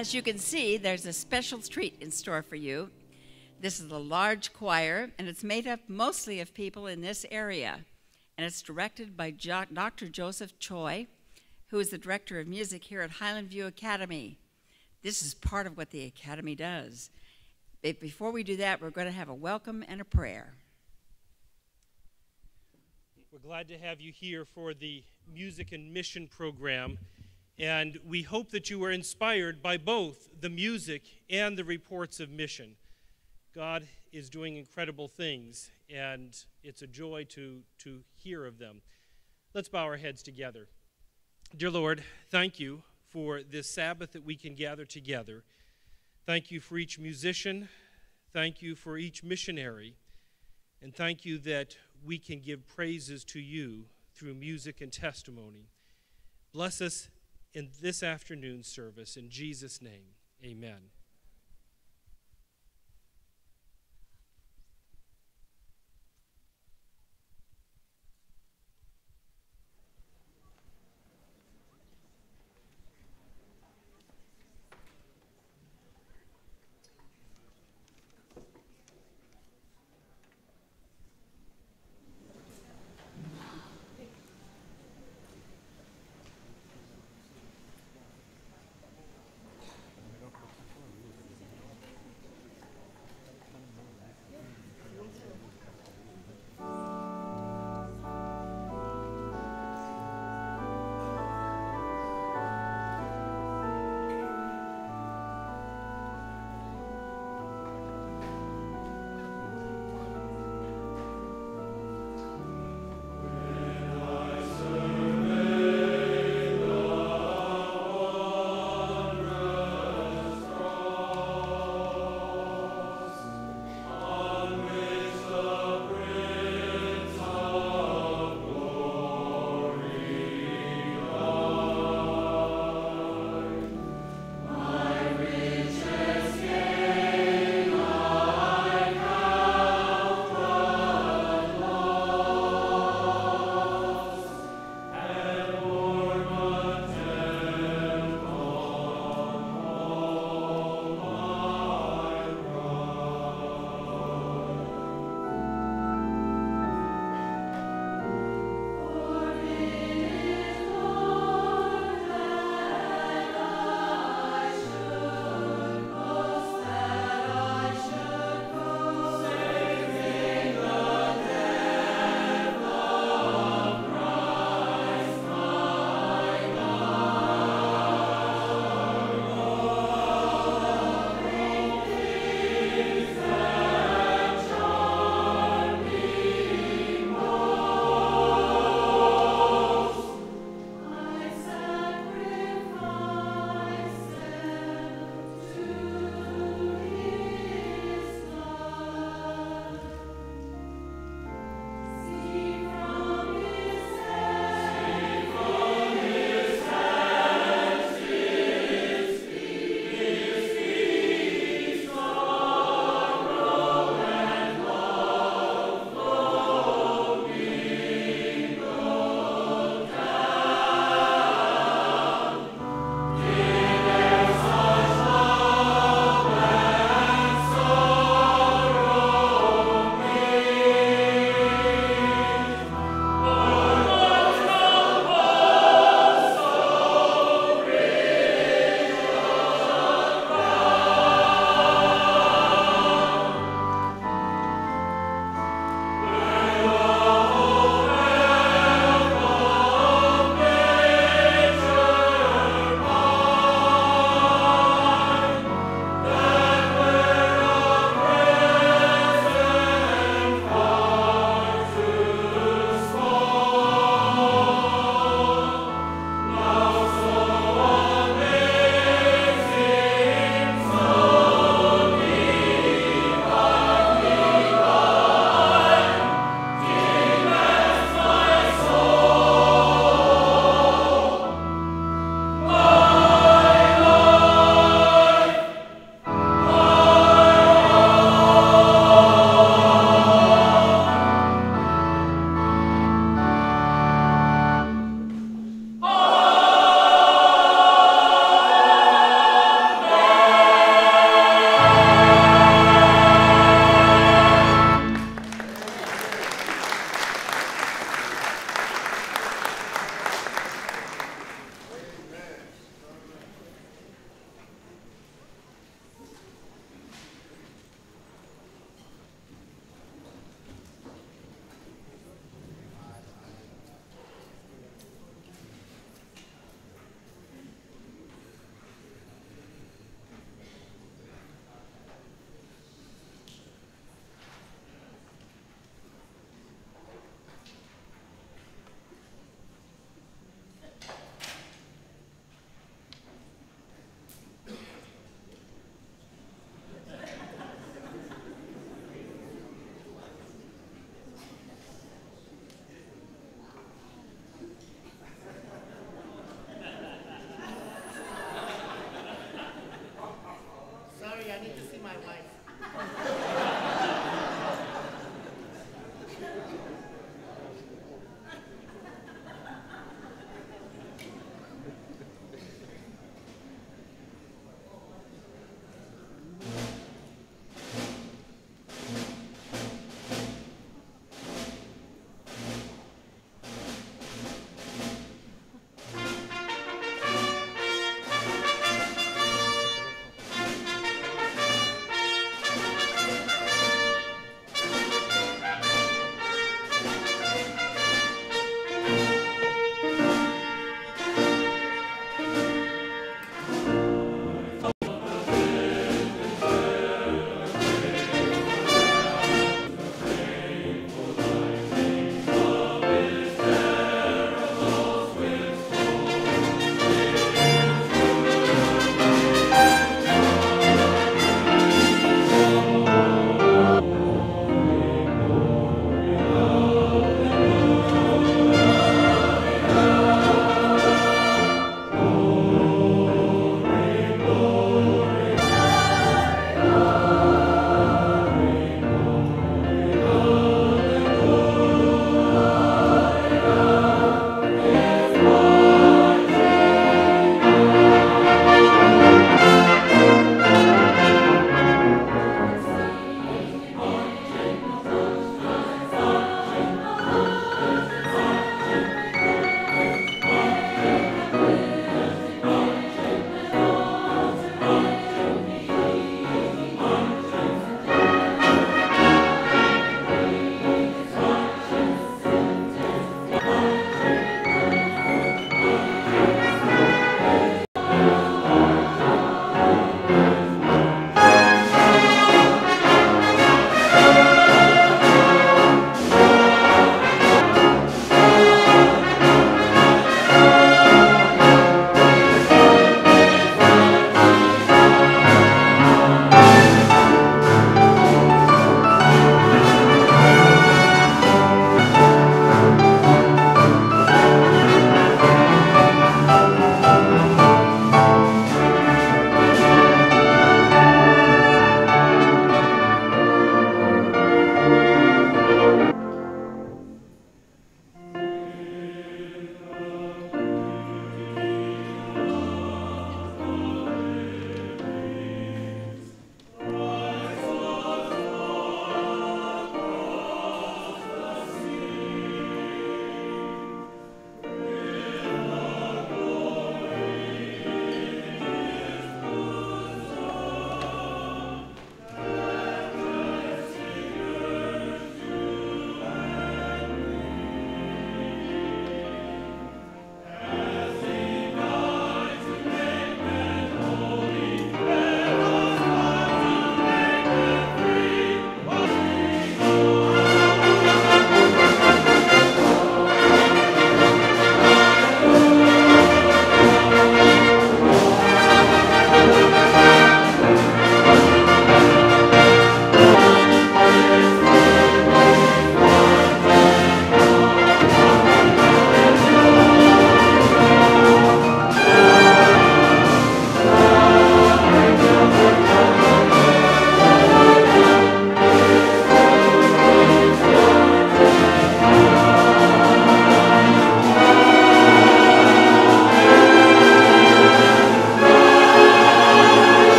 as you can see, there's a special treat in store for you. This is a large choir, and it's made up mostly of people in this area. And it's directed by Dr. Joseph Choi, who is the director of music here at Highland View Academy. This is part of what the Academy does. But before we do that, we're going to have a welcome and a prayer. We're glad to have you here for the Music and Mission program, and we hope that you were inspired by both the music and the reports of mission. God is doing incredible things, and it's a joy to hear of them. Let's bow our heads together. Dear Lord, thank you for this Sabbath that we can gather together. Thank you for each musician. Thank you for each missionary. And thank you that we can give praises to you through music and testimony. Bless us in this afternoon's service. In Jesus' name, amen.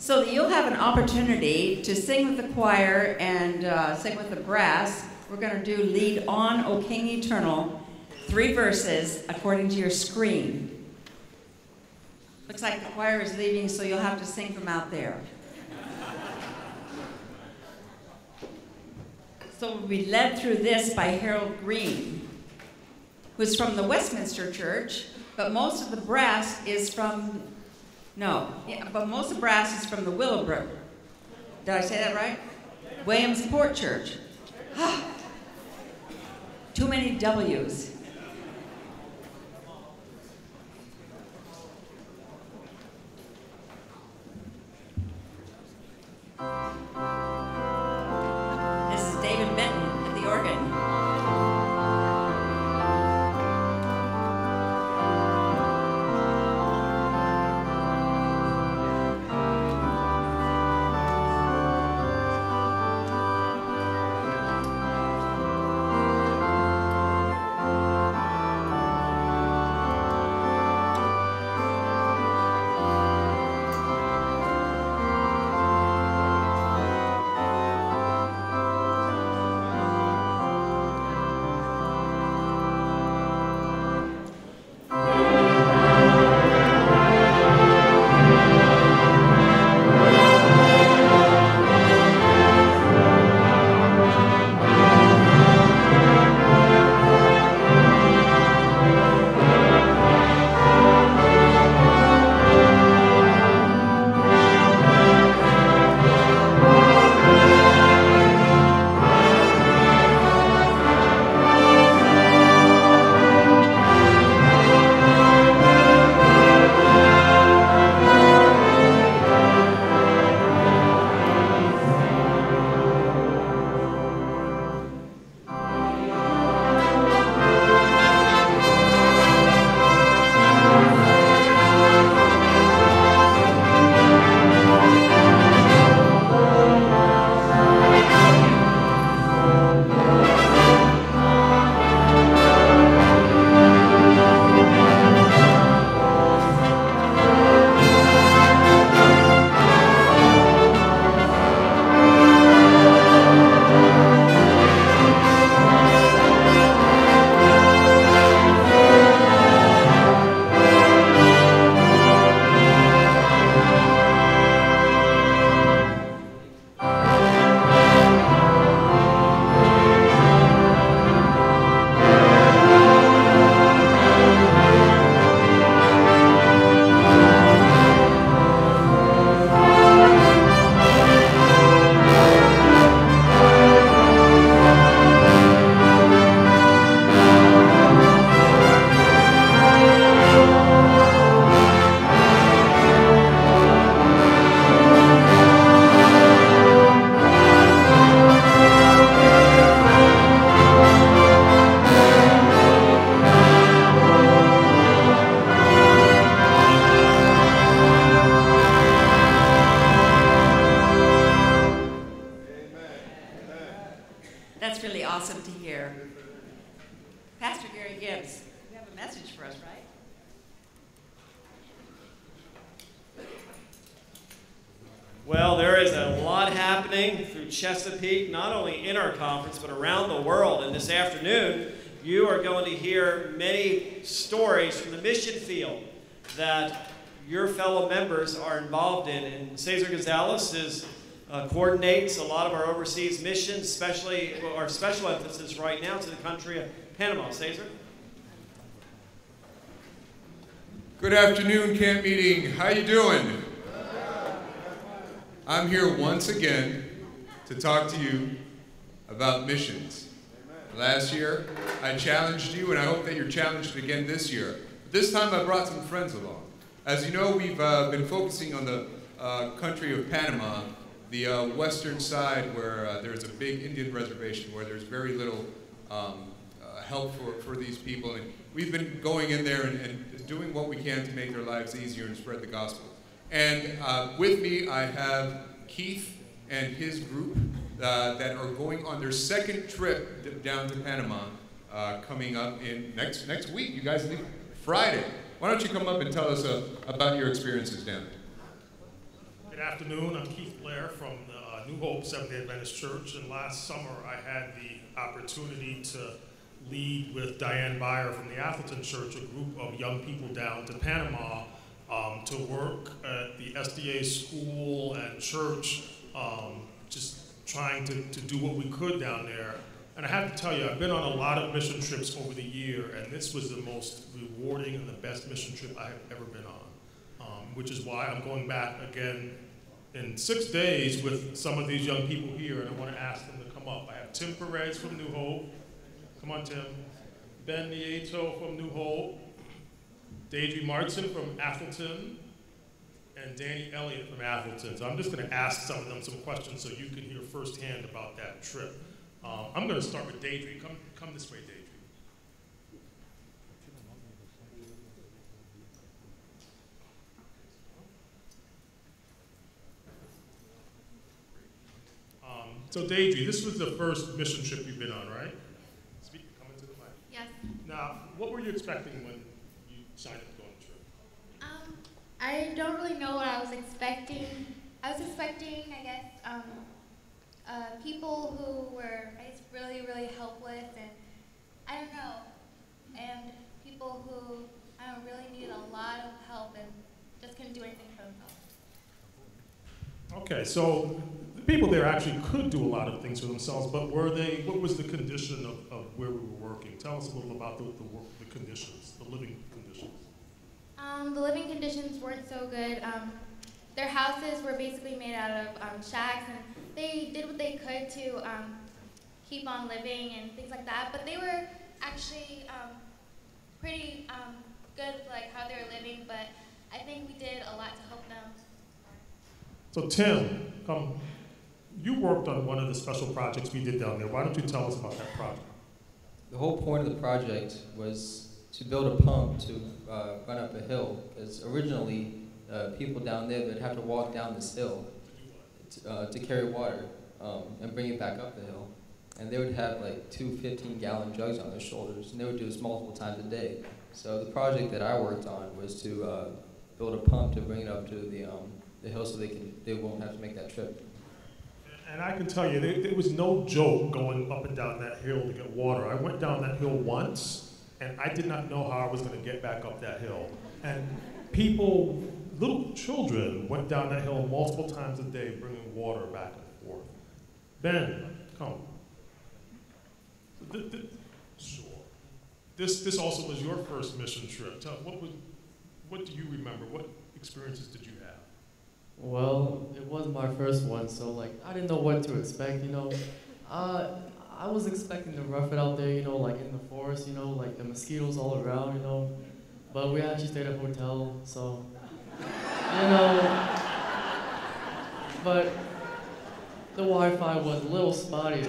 So that you'll have an opportunity to sing with the choir and sing with the brass. We're going to do Lead On, O King Eternal, 3 verses according to your screen. Looks like the choir is leaving, so you'll have to sing from out there. So we'll be led through this by Harold Green, who's from the Westminster Church, but most of the brass is from, but most of the brass is from the Willowbrook. Did I say that right? Williamsport Church. Too many W's. This is David Benton at the organ. That's really awesome to hear. Pastor Gary Gibbs, you have a message for us, right? Well, there is a lot happening through Chesapeake, not only in our conference, but around the world. And this afternoon, you are going to hear many stories from the mission field that your fellow members are involved in. And Cesar Gonzalez coordinates a lot of our overseas missions, especially our special emphasis right now to the country of Panama. Cesar? Good afternoon, camp meeting. How you doing? I'm here once again to talk to you about missions. Last year, I challenged you, and I hope that you're challenged again this year. This time, I brought some friends along. As you know, we've been focusing on the country of Panama, the western side where there's a big Indian reservation where there's very little help for these people. And we've been going in there and doing what we can to make their lives easier and spread the gospel. And with me, I have Keith and his group that are going on their second trip down to Panama coming up in next week. You guys leave Friday. Why don't you come up and tell us about your experiences down there? Good afternoon. I'm Keith Blair from the New Hope Seventh-day Adventist Church. And last summer, I had the opportunity to lead with Diane Byer from the Atherton Church, a group of young people down to Panama to work at the SDA school and church, just trying to do what we could down there. And I have to tell you, I've been on a lot of mission trips over the year, and this was the most rewarding and the best mission trip I have ever been on, which is why I'm going back again in 6 days with some of these young people here, and I want to ask them to come up. I have Tim Perez from New Hope. Come on, Tim. Ben Nieto from New Hope. Deidre Martin from Atherton. And Danny Elliott from Atherton. So I'm just going to ask some of them some questions so you can hear firsthand about that trip. I'm going to start with Deidre. Come this way, Deidre. So Deidre, this was the first mission trip you've been on, right? Come into the mic. Yes. Now, what were you expecting when you signed up to go on the trip? I don't really know what I was expecting. I was expecting, I guess, people who were, I guess, really, really helpless, and I don't know, and people who really needed a lot of help and just couldn't do anything for themselves. Okay, so the people there actually could do a lot of things for themselves, but what was the condition of where we were working? Tell us a little about the conditions, the living conditions. The living conditions weren't so good. Their houses were basically made out of shacks, and they did what they could to keep on living and things like that, but they were actually pretty good with like how they were living, but I think we did a lot to help them. So Tim, come. You worked on one of the special projects we did down there. Why don't you tell us about that project? The whole point of the project was to build a pump to run up a hill, because originally people down there would have to walk down this hill to carry water and bring it back up the hill. And they would have like 2 15-gallon jugs on their shoulders, and they would do this multiple times a day. So the project that I worked on was to build a pump to bring it up to the hill so they won't have to make that trip. And I can tell you, there was no joke going up and down that hill to get water. I went down that hill once, and I did not know how I was going to get back up that hill. And people, little children, went down that hill multiple times a day bringing water back and forth. Ben, come. Sure. This also was your first mission trip. What do you remember? What experiences did you have? Well, it was my first one, so like I didn't know what to expect, you know. I was expecting to rough it out there, you know, like in the forest, you know, like the mosquitoes all around, you know. But we actually stayed at a hotel, so you know. But the Wi-Fi was a little spotty,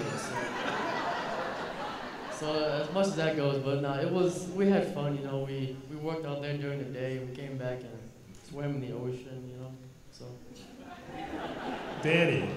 so as much as that goes, but nah, we had fun, you know. We worked out there during the day, we came back and swam in the ocean, you know. So. Danny,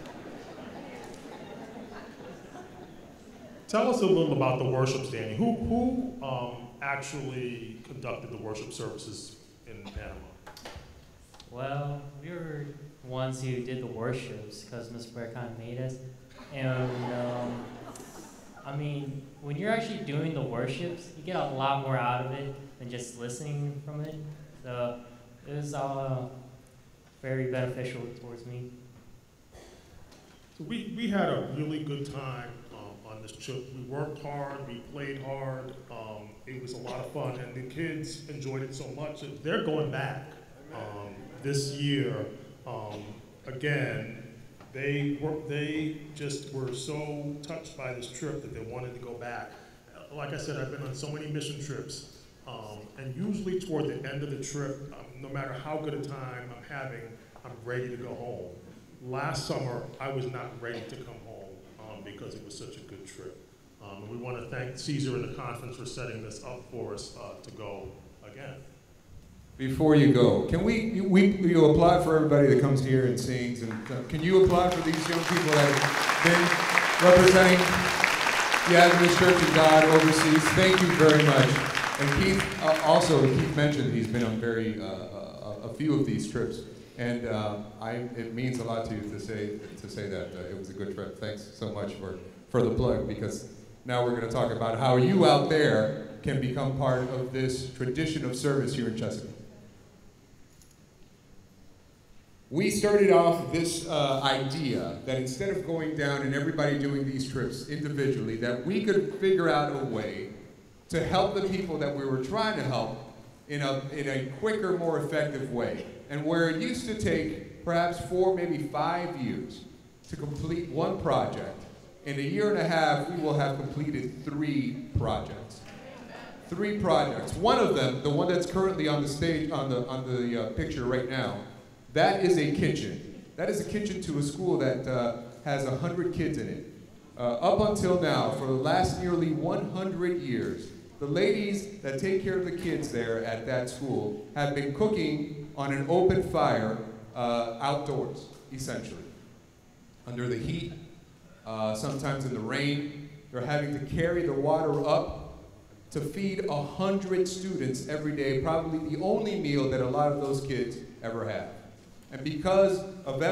tell us a little about the worships, Danny. Who actually conducted the worship services in Panama? Well, we were the ones who did the worships because Ms. Blair kind of made us. And I mean, when you're actually doing the worships, you get a lot more out of it than just listening from it. So it was very beneficial towards me. So we had a really good time on this trip. We worked hard, we played hard. It was a lot of fun, and the kids enjoyed it so much that they're going back this year. Again, they just were so touched by this trip that they wanted to go back. Like I said, I've been on so many mission trips, and usually toward the end of the trip, no matter how good a time I'm having, I'm ready to go home. Last summer, I was not ready to come home because it was such a good trip. We want to thank Caesar and the conference for setting this up for us to go again. Before you go, can you applaud for everybody that comes here and sings? And can you applaud for these young people that have been representing the Adventist Church of God overseas? Thank you very much. And Keith mentioned he's been on a few of these trips. And it means a lot to you to say that it was a good trip. Thanks so much for the plug, because now we're going to talk about how you out there can become part of this tradition of service here in Chesapeake. We started off this idea that instead of going down and everybody doing these trips individually, that we could figure out a way to help the people that we were trying to help in a quicker, more effective way. And where it used to take perhaps 4, maybe 5 years to complete one project, in a year and a half, we will have completed 3 projects. 3 projects. One of them, the one that's currently on the stage, on the picture right now, that is a kitchen. That is a kitchen to a school that has 100 kids in it. Up until now, for the last nearly 100 years, the ladies that take care of the kids there at that school have been cooking on an open fire outdoors, essentially. Under the heat, sometimes in the rain. They're having to carry the water up to feed 100 students every day, probably the only meal that a lot of those kids ever have. And because of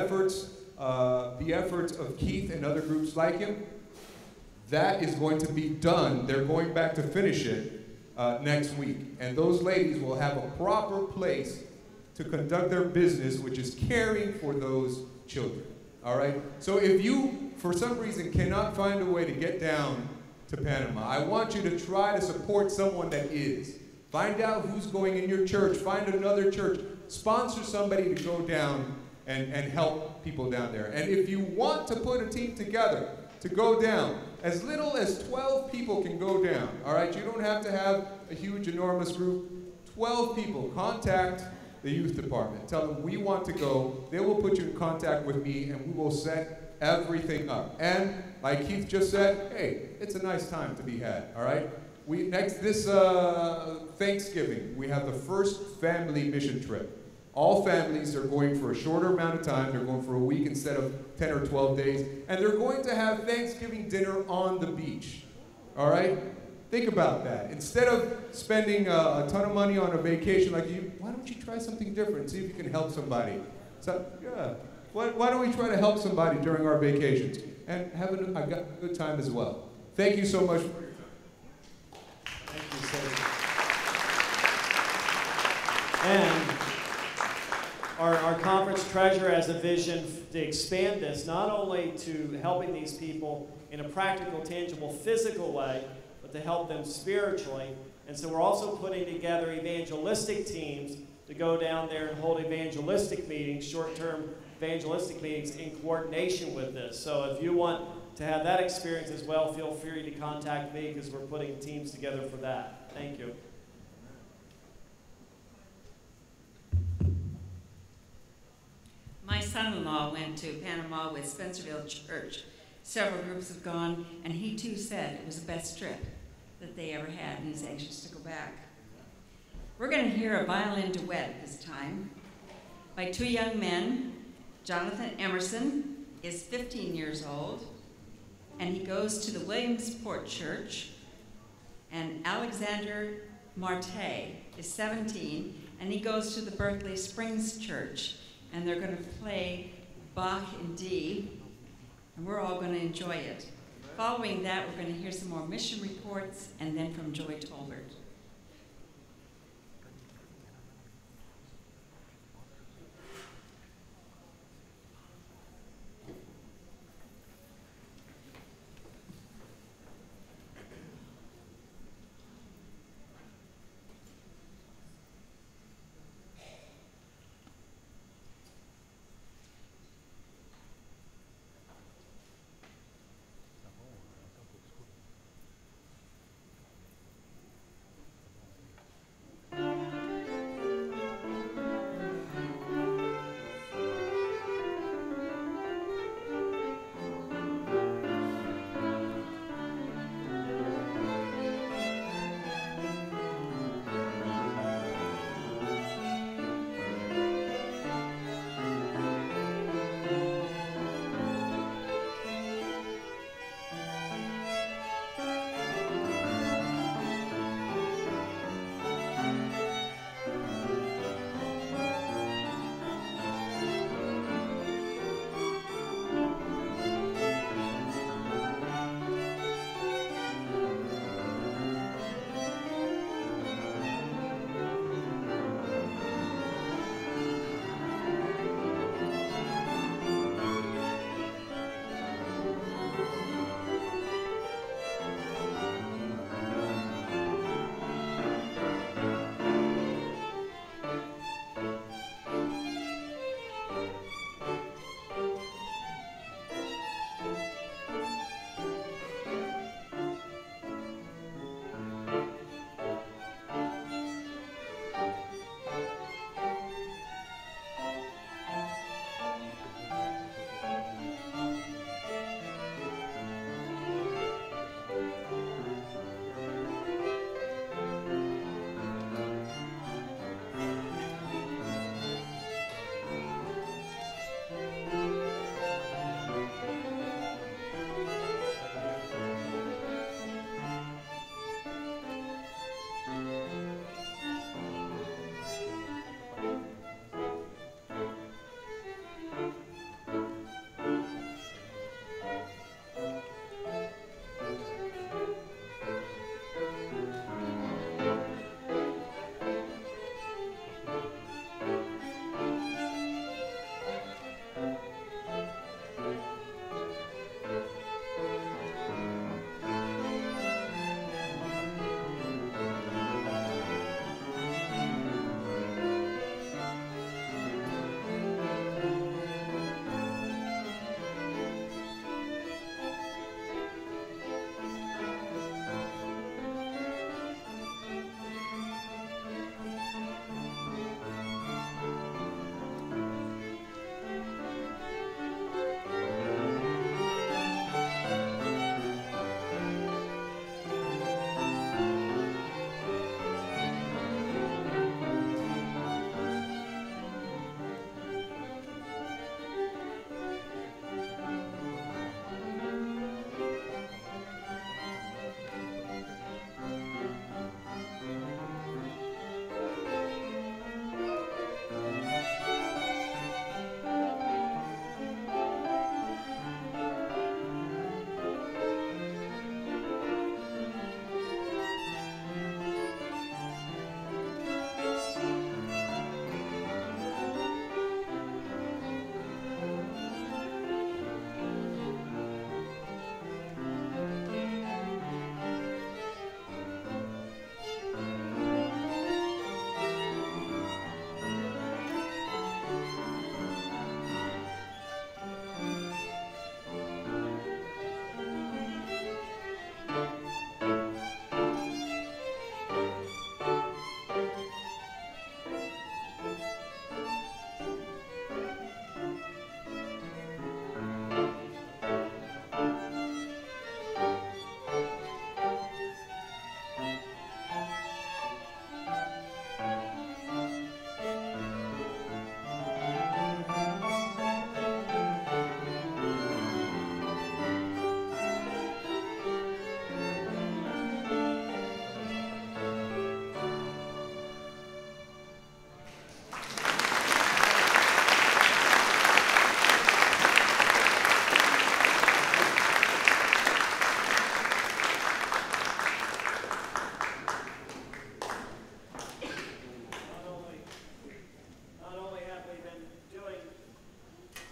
the efforts of Keith and other groups like him, that is going to be done. They're going back to finish it next week. And those ladies will have a proper place to conduct their business, which is caring for those children. All right? So if you, for some reason, cannot find a way to get down to Panama, I want you to try to support someone that is. Find out who's going in your church. Find another church. Sponsor somebody to go down and help people down there. And if you want to put a team together to go down, as little as 12 people can go down, all right? You don't have to have a huge, enormous group. 12 people. Contact the youth department. Tell them we want to go. They will put you in contact with me, and we will set everything up. And like Keith just said, hey, it's a nice time to be had, all right? This Thanksgiving, we have the first family mission trip. All families are going for a shorter amount of time. They're going for a week instead of 10 or 12 days. And they're going to have Thanksgiving dinner on the beach. All right? Think about that. Instead of spending a ton of money on a vacation like you, why don't you try something different? See if you can help somebody. So, yeah. Why don't we try to help somebody during our vacations and have a good time as well? Thank you so much for your time. Thank you, Senator. And our conference treasurer has a vision to expand this, not only to helping these people in a practical, tangible, physical way, but to help them spiritually. And so we're also putting together evangelistic teams to go down there and hold evangelistic meetings, short-term evangelistic meetings in coordination with this. So if you want to have that experience as well, feel free to contact me because we're putting teams together for that. Thank you. My son-in-law went to Panama with Spencerville Church. Several groups have gone, and he too said it was the best trip that they ever had, and he's anxious to go back. We're going to hear a violin duet this time by 2 young men. Jonathan Emerson is 15 years old, and he goes to the Williamsport Church, and Alexander Marte is 17, and he goes to the Berkeley Springs Church. And they're going to play Bach in D, and we're all going to enjoy it. Following that, we're going to hear some more mission reports, and then from Joy Tolbert.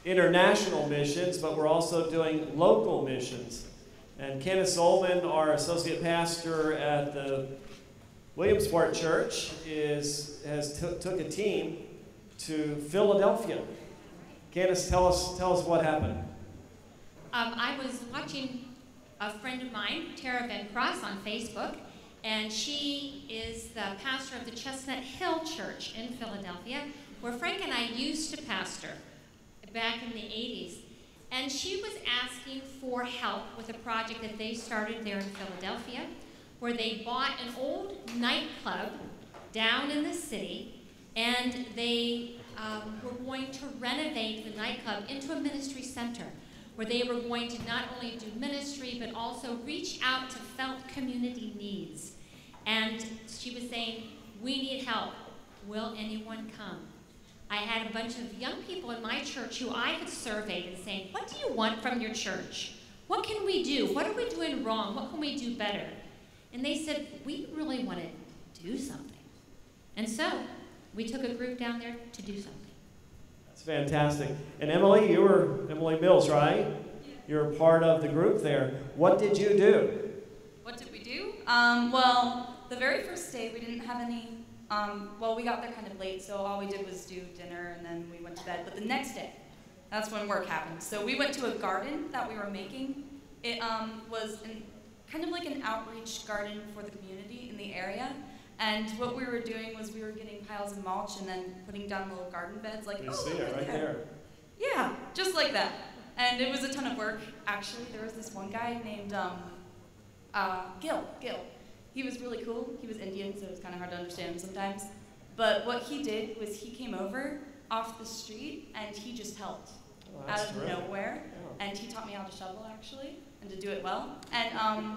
international missions, but we're also doing local missions. And Kenneth Zolman, our associate pastor at the Williamsport Church, took a team to Philadelphia. Candace, tell us what happened. I was watching a friend of mine, Tara Van Cross, on Facebook, and she is the pastor of the Chestnut Hill Church in Philadelphia, where Frank and I used to pastor back in the 80s. And she was asking for help with a project that they started there in Philadelphia, where they bought an old nightclub down in the city, and they were going to renovate the nightclub into a ministry center, where they were going to not only do ministry, but also reach out to felt community needs. And she was saying, we need help. Will anyone come? I had a bunch of young people in my church who I had surveyed and saying, what do you want from your church? What can we do? What are we doing wrong? What can we do better? And they said, we really want to do something. And so we took a group down there to do something. That's fantastic. And Emily, you were Emily Mills, right? You're part of the group there. What did you do? What did we do? Well, the very first day we didn't have any, we got there kind of late, so all we did was do dinner and then we went to bed. But the next day, that's when work happened. So we went to a garden that we were making. It was kind of like an outreach garden for the community in the area. And what we were doing was we were getting piles of mulch and then putting down little garden beds like, you see it right there. Yeah, just like that. And it was a ton of work, actually. There was this one guy named Gil. He was really cool. He was Indian, so it was kind of hard to understand him sometimes. But what he did was he came over off the street and he just helped out of nowhere. Yeah. And he taught me how to shovel, actually, and to do it well. And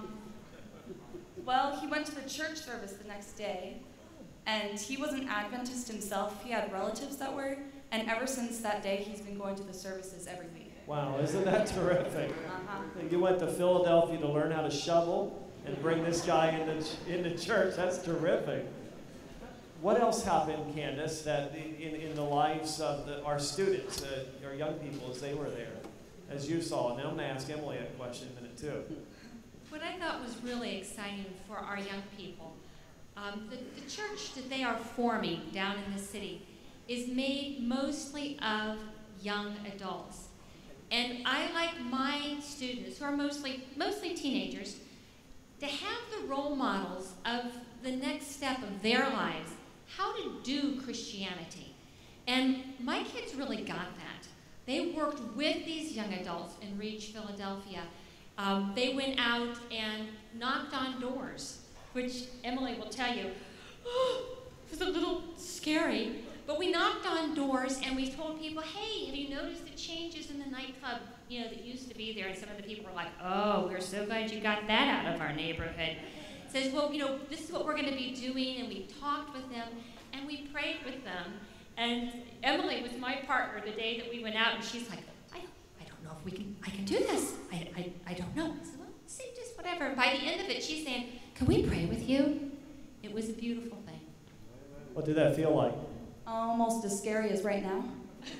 he went to the church service the next day, and he was an Adventist himself. He had relatives that were, and ever since that day, he's been going to the services every week. Wow, isn't that terrific? You went to Philadelphia to learn how to shovel and bring this guy into church. That's terrific. What else happened, Candace, that in the lives of our students, our young people, as they were there, as you saw? And I'm going to ask Emily a question in a minute, too. What I thought was really exciting for our young people, the church that they are forming down in the city is made mostly of young adults. And I like my students, who are mostly teenagers, to have the role models of the next step of their lives, how to do Christianity. And my kids really got that. They worked with these young adults in Reach Philadelphia. They went out and knocked on doors, which Emily will tell you, it was a little scary. But we knocked on doors and we told people, hey, have you noticed the changes in the nightclub, that used to be there? And some of the people were like, oh, we're so glad you got that out of our neighborhood. It says, well, this is what we're going to be doing. And we talked with them and we prayed with them. And Emily was my partner the day that we went out, and she's like, I don't know if I can do this. I don't know. I said, well, say just whatever. By the end of it, she's saying, can we pray with you? It was a beautiful thing. What did that feel like? Almost as scary as right now.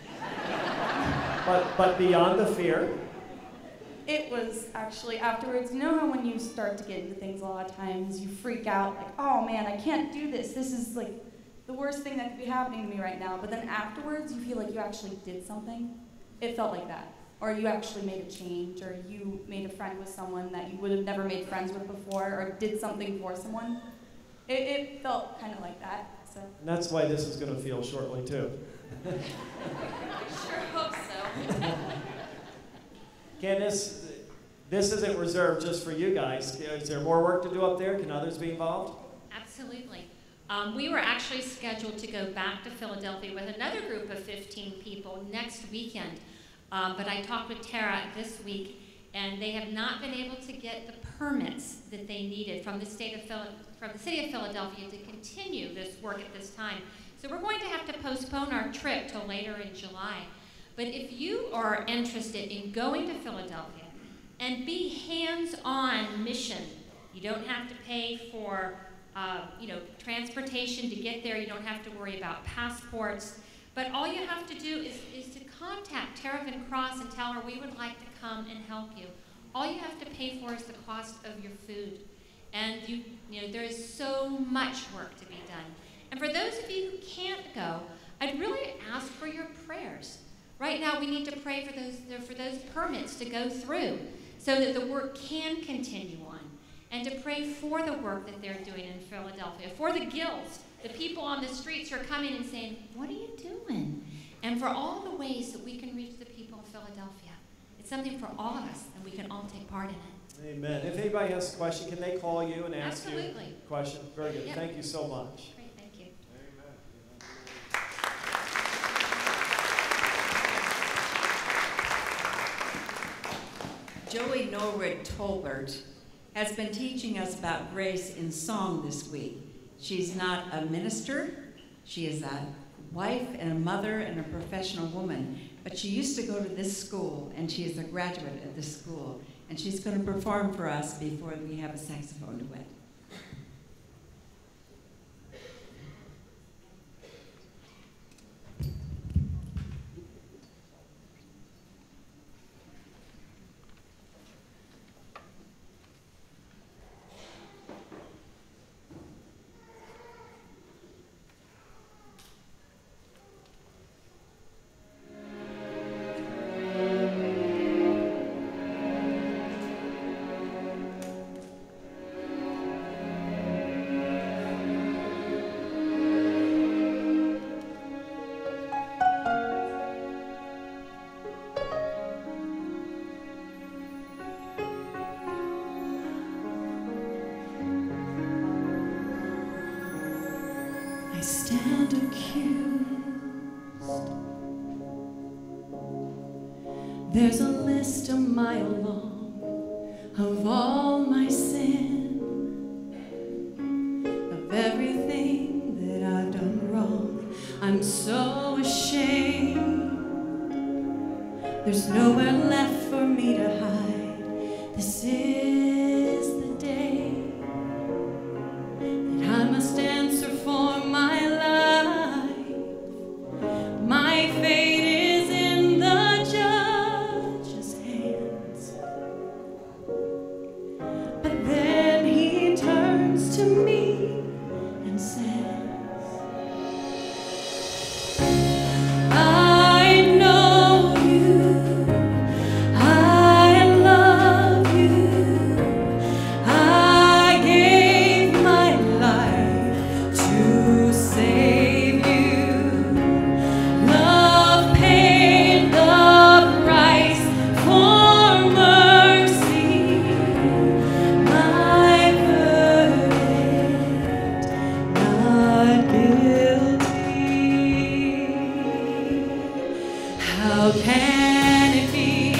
But beyond the fear? It was actually afterwards, you know how when you start to get into things a lot of times, you freak out, like, oh man, I can't do this. This is like the worst thing that could be happening to me right now. But then afterwards, you feel like you actually did something. It felt like that. Or you actually made a change, or you made a friend with someone that you would have never made friends with before, or did something for someone. It felt kind of like that. So. And that's why this is going to feel shortly, too. I sure hope so. Candace, this isn't reserved just for you guys. Is there more work to do up there? Can others be involved? Absolutely. We were actually scheduled to go back to Philadelphia with another group of 15 people next weekend. But I talked with Tara this week, and they have not been able to get the permits that they needed from the city of Philadelphia to continue this work at this time. So we're going to have to postpone our trip till later in July. But if you are interested in going to Philadelphia and be hands-on mission, you don't have to pay for transportation to get there. You don't have to worry about passports. But all you have to do is to contact Terravan Cross and tell her we would like to come and help you. All you have to pay for is the cost of your food. And you know, there is so much work to be done. And for those of you who can't go, I'd really ask for your prayers. Right now we need to pray for those permits to go through so that the work can continue on. And to pray for the work that they're doing in Philadelphia, for the guilds, the people on the streets who are coming and saying, what are you doing? And for all the ways that we can reach the people of Philadelphia. It's something for all of us, and we can all take part in it. Amen. If anybody has a question, can they call you and ask you a question? Very good. Yep. Thank you so much. Great, thank you. Joey Norwood Tolbert has been teaching us about grace in song this week. She's not a minister, she is a wife and a mother and a professional woman, but she used to go to this school, and she is a graduate of this school, and she's going to perform for us before we have a saxophone duet. I stand accused. There's a list a mile long of all my sin, of everything that I've done wrong. I'm so ashamed. There's nowhere left for me to hide. This is the day that I must answer for my life. My fate is in the judge's hands. But then he turns to me and says, I know you, I love you, I gave my life to save you. Love paid the price for mercy. My verdict, not guilty. How can it be?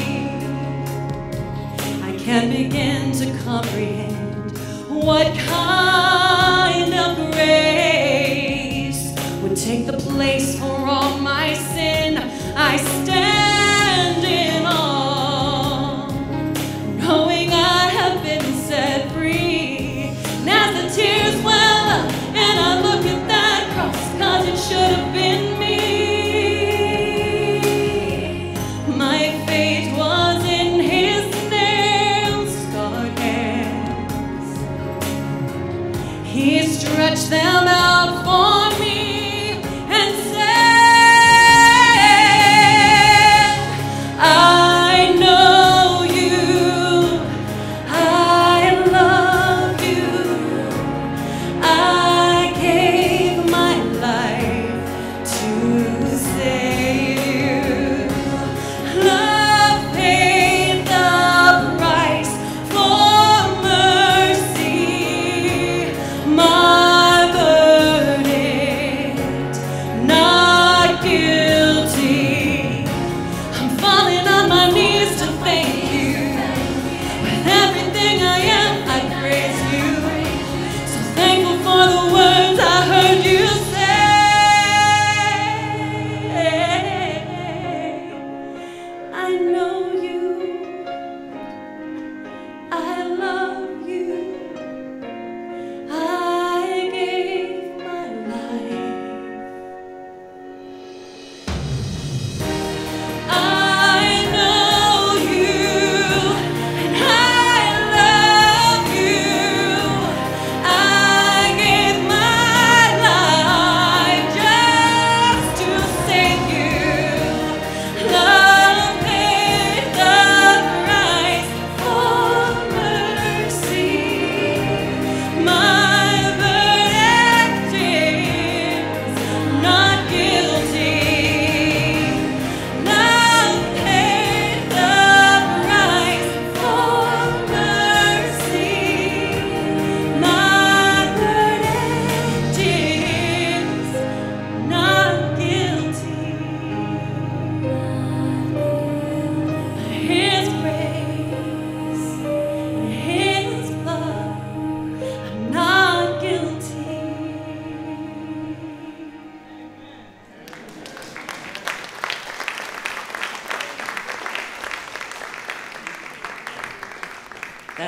I can't begin to comprehend what kind of grace would take the place for all my sin. I stand in awe, knowing I have been set free. And as the tears well up and I look at that cross, 'cause it should have been me. My fate was in his nail-scarred hands. He stretched them out for me and said, I know you, I love you, I gave my life to save you. Love paid the price for mercy. My verdict,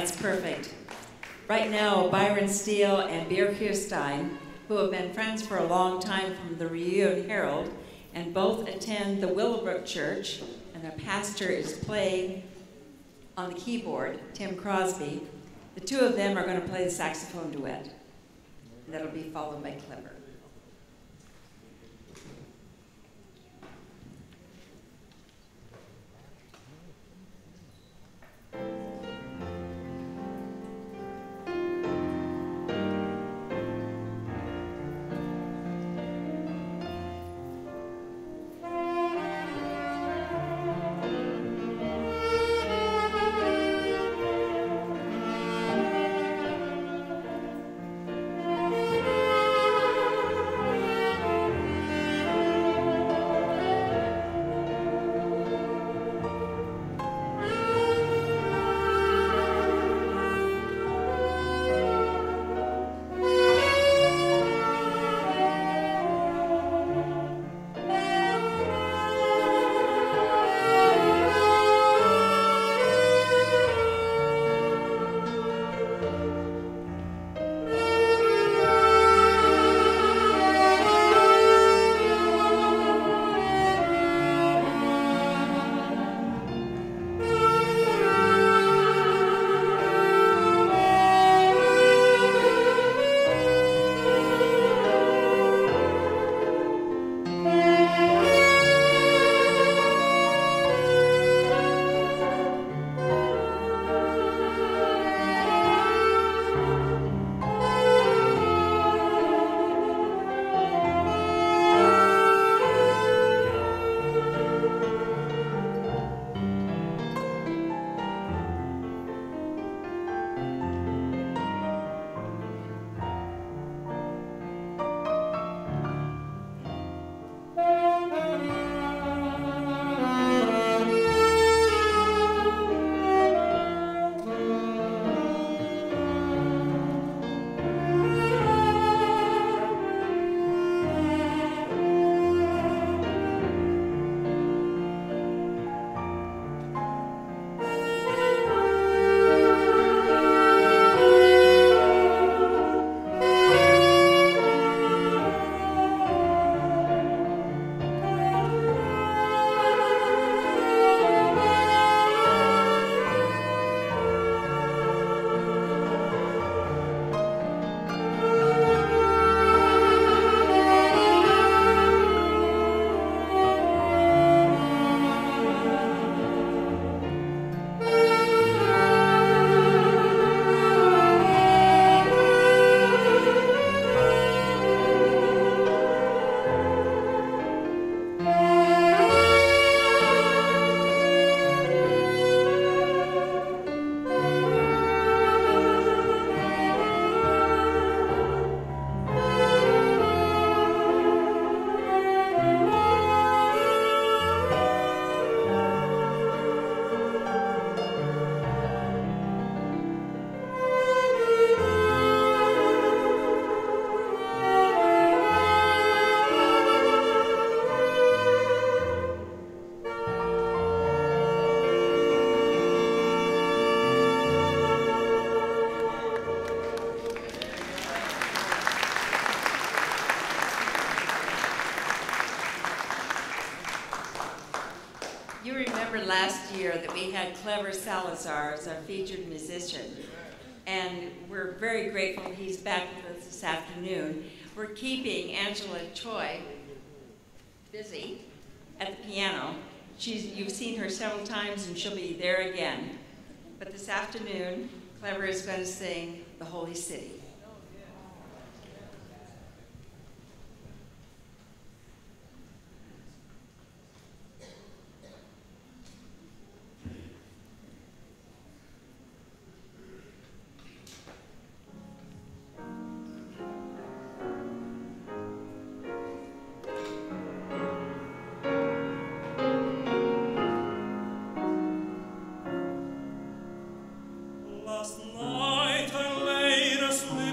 That's perfect. Right now, Byron Steele and Beer Kirstein, who have been friends for a long time from the Reunion Herald, and both attend the Willowbrook Church, and their pastor is playing on the keyboard, Tim Crosby. The two of them are going to play the saxophone duet. And that'll be followed by Clever. You remember last year that we had Clever Salazar as our featured musician, and we're very grateful he's back with us this afternoon. We're keeping Angela Choi busy at the piano. You've seen her several times, and she'll be there again. But this afternoon, Clever is going to sing The Holy City. Last night I laid asleep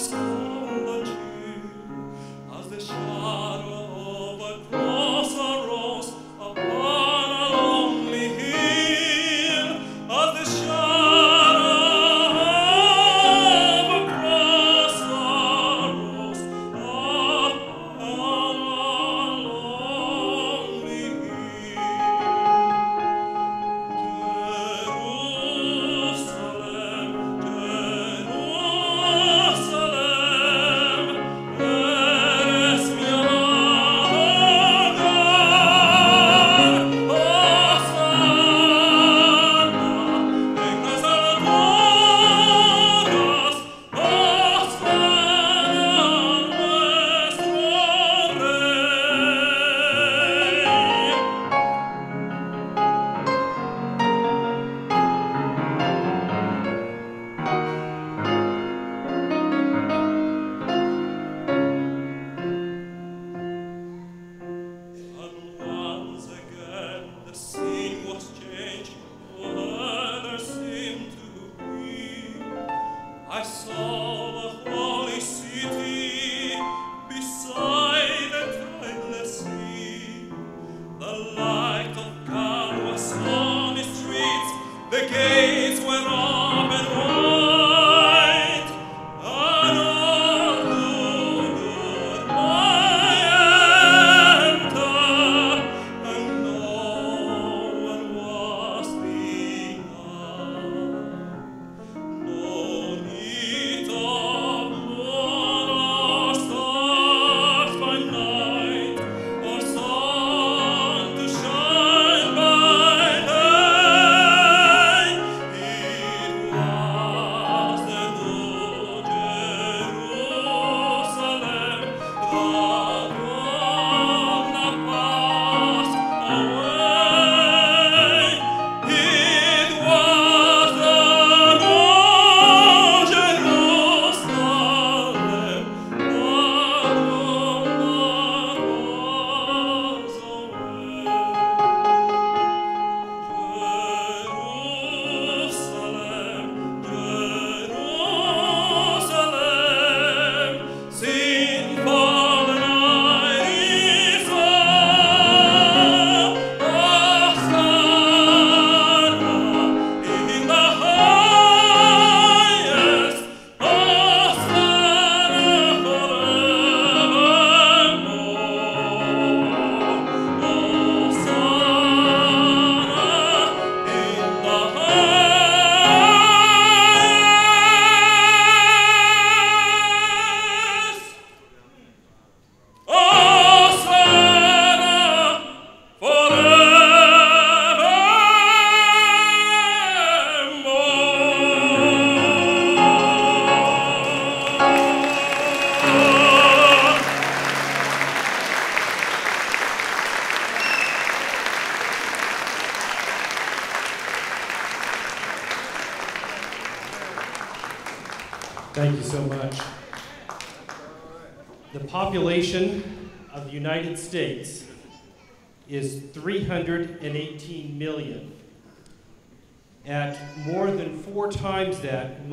Thank you so much. The population of the United States is 318 million. At more than 4 times that,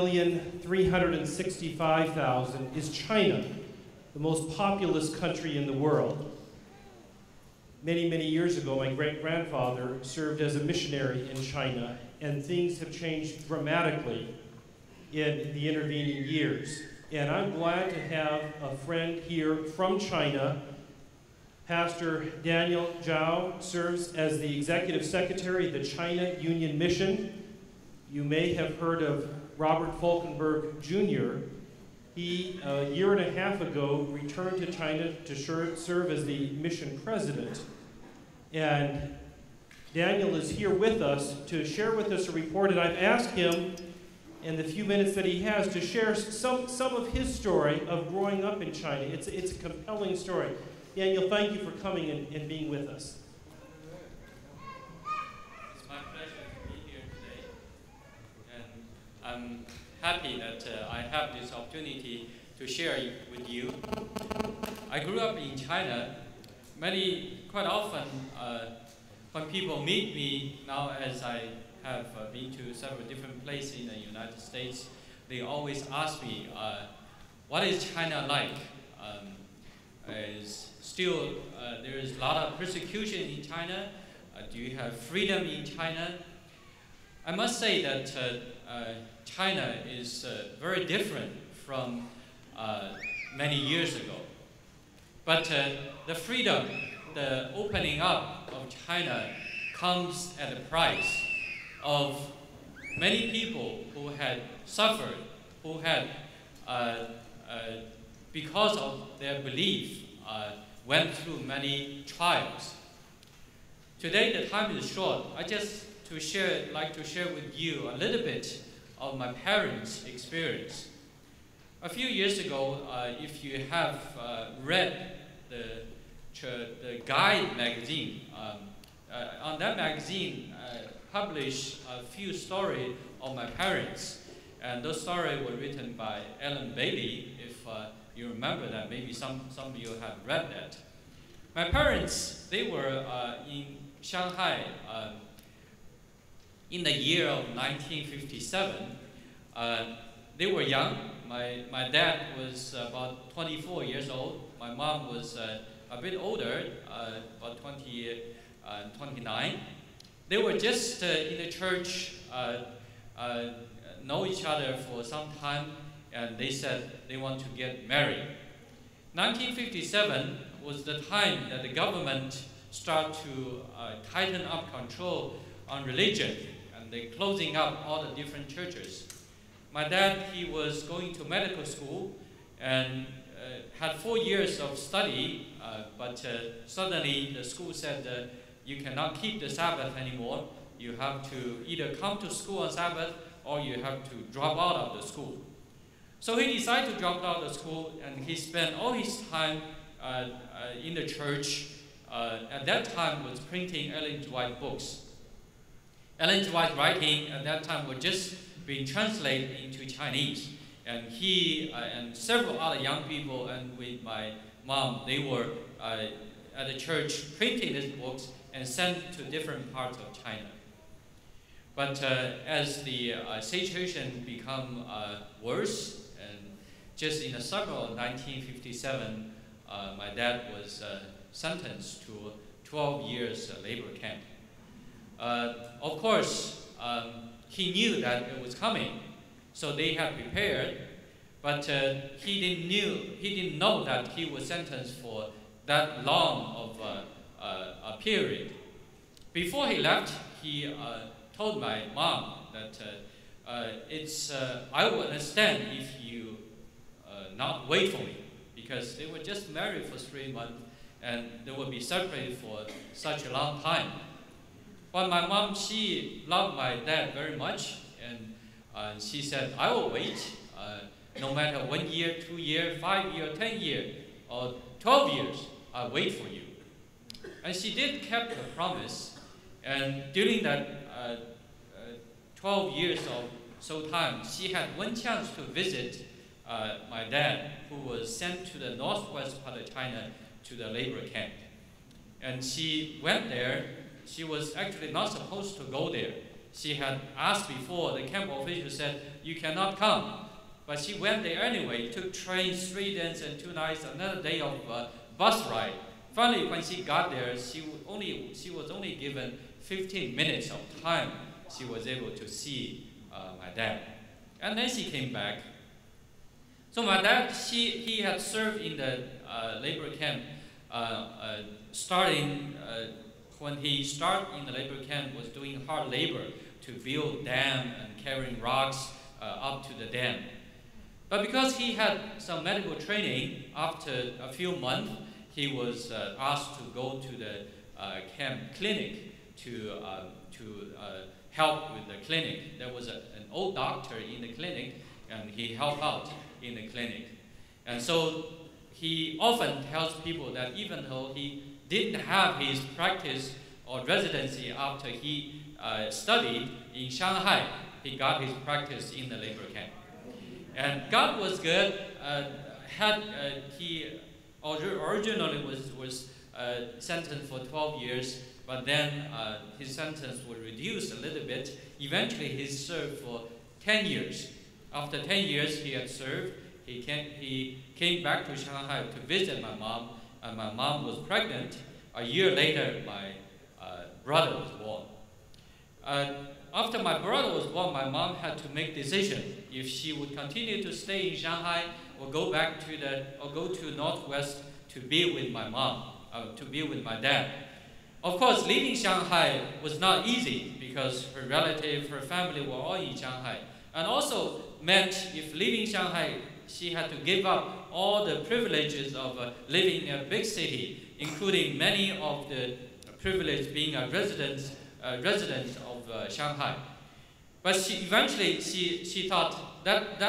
1,365,000 is China, the most populous country in the world. Many, many years ago, my great-grandfather served as a missionary in China, and things have changed dramatically in the intervening years. And I'm glad to have a friend here from China. Pastor Daniel Zhao serves as the Executive Secretary of the China Union Mission. You may have heard of Robert Falkenberg Jr. He, a year and a half ago, returned to China to serve as the mission president. And Daniel is here with us to share with us a report, and I've asked him in the few minutes that he has to share some of his story of growing up in China. It's a compelling story. Daniel, thank you for coming and being with us. It's my pleasure to be here today. And I'm happy that I have this opportunity to share with you. I grew up in China. Quite often, when people meet me now, as I have been to several different places in the United States, they always ask me, what is China like? Is still there is a lot of persecution in China. Do you have freedom in China? I must say that China is very different from many years ago. But the freedom, the opening up of China comes at a price of many people who had suffered, who had, because of their belief, went through many trials. Today the time is short. I just like to share with you a little bit of my parents' experience. A few years ago, if you have read the Guide magazine, on that magazine published a few stories of my parents, and those stories were written by Ellen Bailey. If you remember that, maybe some of you have read that. My parents, they were in Shanghai in the year of 1957. They were young. My dad was about 24 years old. My mom was a bit older, about 29. They were just in the church, know each other for some time, and they said they want to get married. 1957 was the time that the government started to tighten up control on religion, and they're closing up all the different churches. My dad, he was going to medical school and had 4 years of study, but suddenly the school said you cannot keep the Sabbath anymore. You have to either come to school on Sabbath or you have to drop out of the school. So he decided to drop out of the school, and he spent all his time in the church. At that time was printing Ellen G. White books. Ellen G. White writing at that time was just being translated into Chinese. And he and several other young people and with my mom, they were at the church printing these books and sent to different parts of China. But as the situation became worse, and just in the summer of 1957, my dad was sentenced to 12 years labor camp. Of course, he knew that it was coming, so they had prepared, but he didn't know that he was sentenced for that long of a period. Before he left, he told my mom that I would understand if you not wait for me, because they were just married for 3 months and they would be separated for such a long time. But my mom, she loved my dad very much, and she said, I will wait, no matter 1 year, 2 years, 5 years, 10 years, or 12 years, I'll wait for you. And she did keep the promise, and during that 12 years of so time, she had one chance to visit my dad, who was sent to the northwest part of China to the labor camp. And she went there. She was actually not supposed to go there. She had asked before, the camp official said, you cannot come. But she went there anyway, took trains 3 days and 2 nights, another day of bus ride. Finally, when she got there, she was only given 15 minutes of time. She was able to see my dad. And then she came back. So my dad, he had served in the labor camp starting when he started in the labor camp, was doing hard labor to build dam and carrying rocks up to the dam. But because he had some medical training, after a few months, he was asked to go to the camp clinic to help with the clinic. There was an old doctor in the clinic, and he helped out in the clinic. And so he often tells people that even though he didn't have his practice or residency after he studied in Shanghai, he got his practice in the labor camp. And God was good. He originally was sentenced for 12 years, but then his sentence was reduced a little bit. Eventually, he served for 10 years. After 10 years he had served, He came back to Shanghai to visit my mom, and my mom was pregnant. A year later, my brother was born. After my brother was born, my mom had to make decision if she would continue to stay in Shanghai or go back to go to Northwest to be with my mom, to be with my dad. Of course, leaving Shanghai was not easy because her relative, her family were all in Shanghai, and also meant if leaving Shanghai, she had to give up all the privileges of living in a big city, including many of the privileges being a resident of Shanghai. But eventually she thought that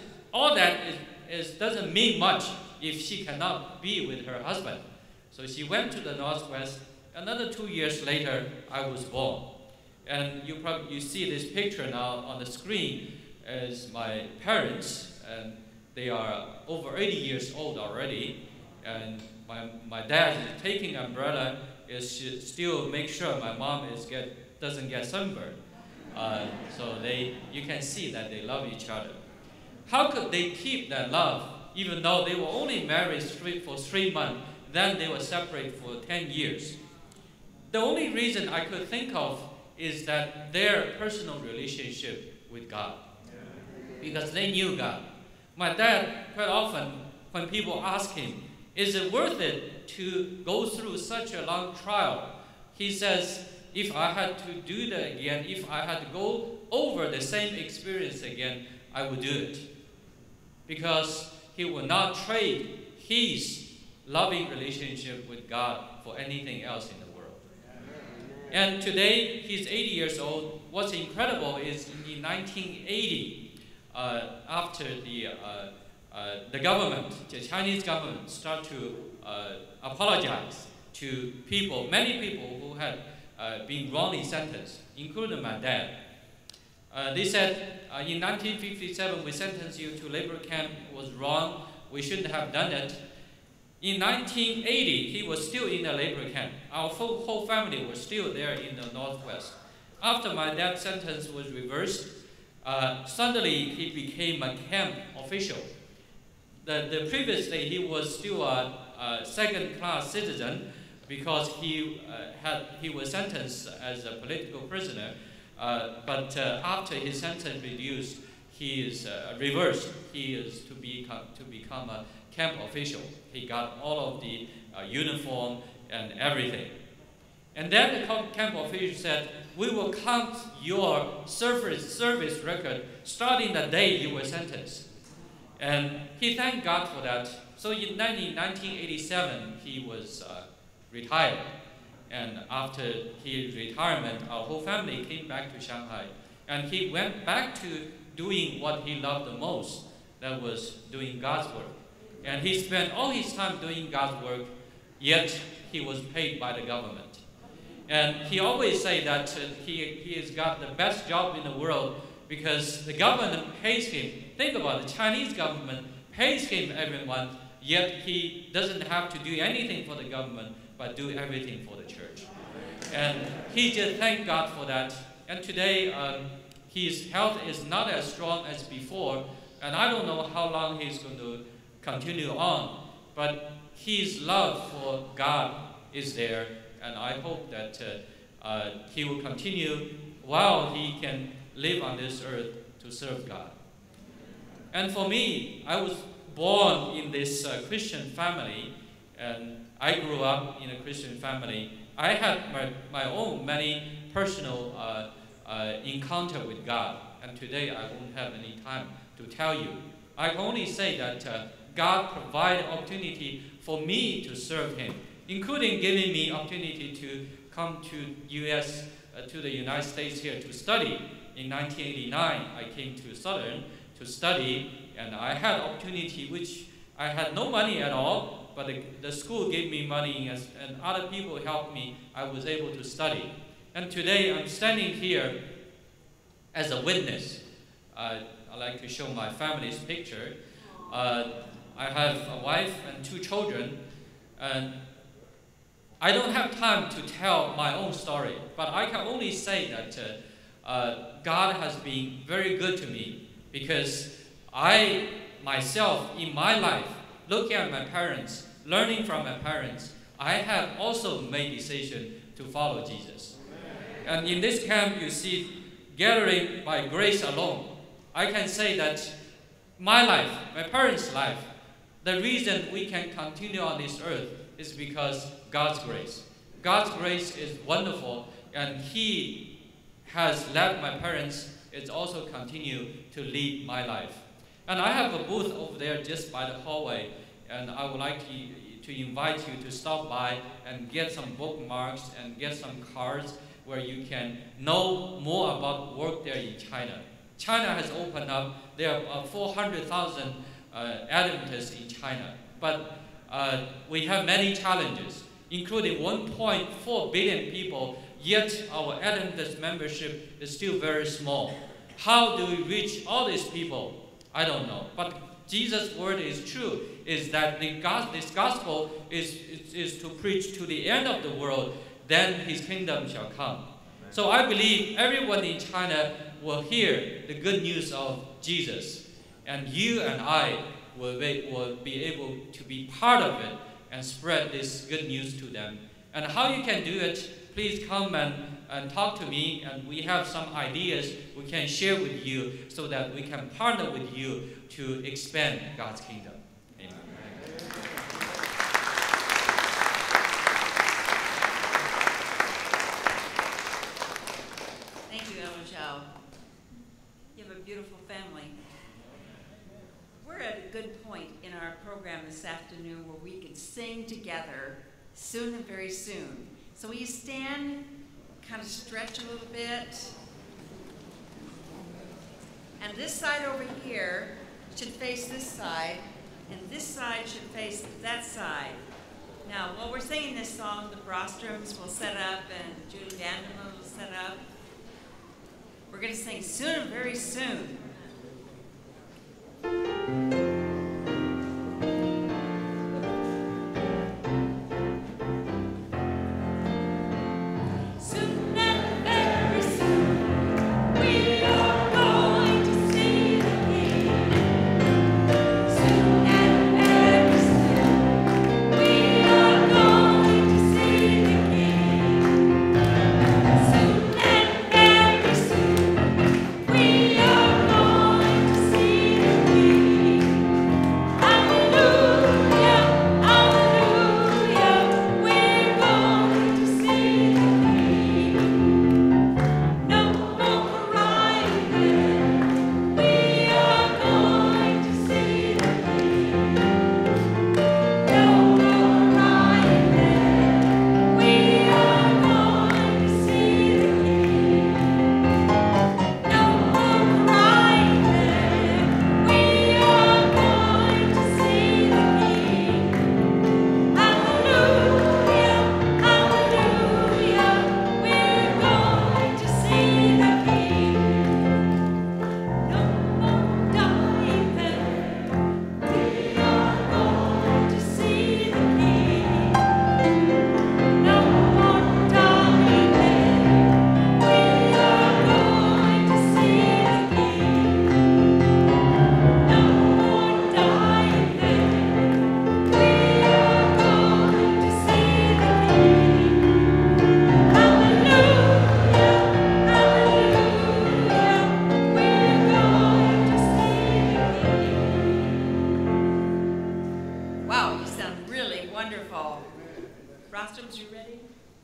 doesn't mean much if she cannot be with her husband. So she went to the Northwest. Another 2 years later, I was born. And you see this picture now on the screen as my parents, and they are over 80 years old already. And my dad is taking umbrella is still make sure my mom doesn't get sunburned. So you can see that they love each other. How could they keep that love even though they were only married for 3 months, then they were separated for 10 years? The only reason I could think of is that their personal relationship with God, because they knew God. My dad, quite often, when people ask him, is it worth it to go through such a long trial? He says, if I had to do that again, if I had to go over the same experience again, I would do it. Because he would not trade his loving relationship with God for anything else in the world. And today, he's 80 years old. What's incredible is in 1980, after the government, the Chinese government, started to apologize to people, many people who had been wrongly sentenced, including my dad. They said, in 1957, we sentenced you to labor camp. It was wrong. We shouldn't have done it. In 1980, he was still in the labor camp. Our whole family was still there in the Northwest. After my dad's sentence was reversed, suddenly he became a camp official. The previous day, he was still a second-class citizen because he was sentenced as a political prisoner. But after his sentence reduced, he is reversed. He is to become a camp official. He got all of the uniform and everything. And then the camp official said, we will count your service record starting the day you were sentenced. And he thanked God for that. So in 1987, he was retired. And after his retirement, our whole family came back to Shanghai. And he went back to doing what he loved the most, that was doing God's work. And he spent all his time doing God's work, yet he was paid by the government. And he always said that he has got the best job in the world because the government pays him. Think about it, the Chinese government pays him every month, yet he doesn't have to do anything for the government, but do everything for the church. And he just thanked God for that. And today, his health is not as strong as before, and I don't know how long he's going to continue on, but his love for God is there, and I hope that he will continue while he can live on this earth to serve God. And for me, I was born in this Christian family, and I grew up in a Christian family. I had my own many personal encounter with God, and today I won't have any time to tell you. I can only say that God provided opportunity for me to serve Him, including giving me opportunity to come to the United States here to study. In 1989, I came to Southern to study, and I had opportunity which I had no money at all, but the school gave me money and other people helped me. I was able to study. And today I'm standing here as a witness. I'd like to show my family's picture. I have a wife and 2 children, and I don't have time to tell my own story, but I can only say that God has been very good to me because I myself in my life, looking at my parents, learning from my parents, I have also made decision to follow Jesus. And in this camp, you see, gathering by grace alone, I can say that my life, my parents' life, the reason we can continue on this earth is because God's grace. God's grace is wonderful, and He has led my parents. It's also continue to lead my life. And I have a booth over there just by the hallway, and I would like to invite you to stop by and get some bookmarks and get some cards where you can know more about work there in China. China has opened up. There are 400,000 Adventists in China, but we have many challenges, including 1.4 billion people, yet our Adventist membership is still very small. How do we reach all these people? I don't know. But Jesus' word is true, is that this gospel is to preach to the end of the world, then His kingdom shall come. So I believe everyone in China will hear the good news of Jesus, and you and I will be able to be part of it and spread this good news to them. And how you can do it, please come and talk to me, and we have some ideas we can share with you so that we can partner with you to expand God's kingdom. Amen. Thank you, Ellen Zhao. You have a beautiful family. We're at a good point in our program this afternoon where we can sing together soon and very soon. So will you stand, kind of stretch a little bit? And this side over here should face this side, and this side should face that side. Now, while we're singing this song, the Brostroms will set up and Judy Vanderbilt will set up. We're going to sing soon and very soon. Brostroms, you ready?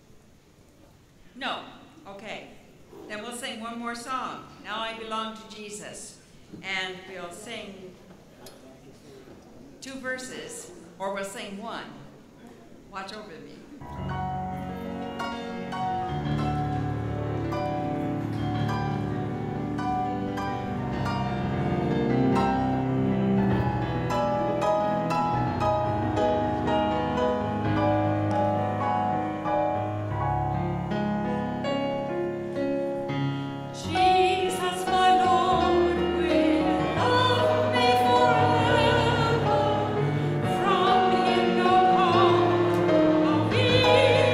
No? Okay. Then we'll sing one more song. Now I Belong to Jesus. And we'll sing 2 verses, or we'll sing 1. Watch over me. From him no call of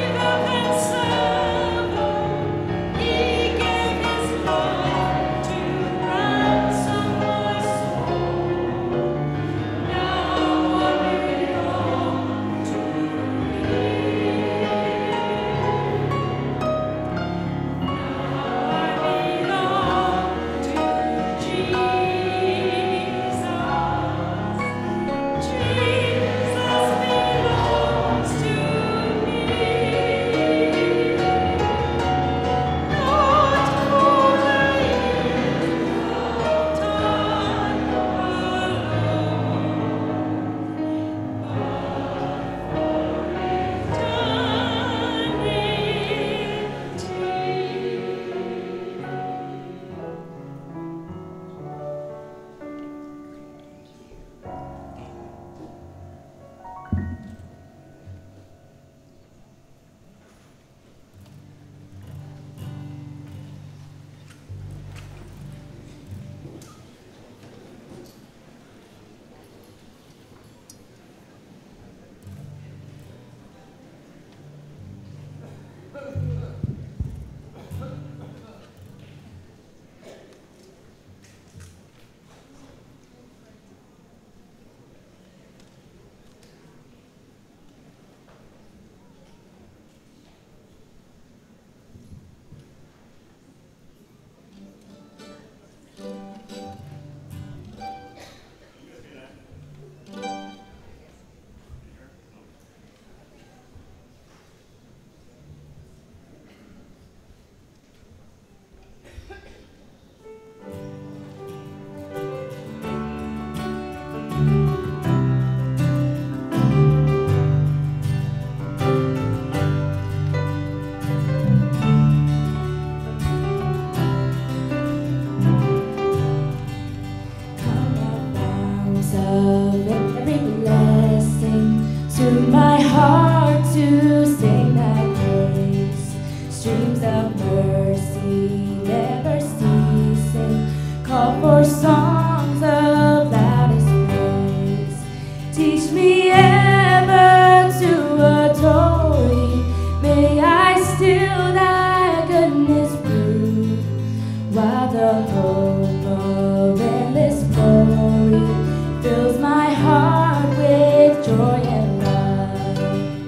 Teach me ever to adore thee. May I still thy goodness prove, while the hope of endless glory fills my heart with joy and love.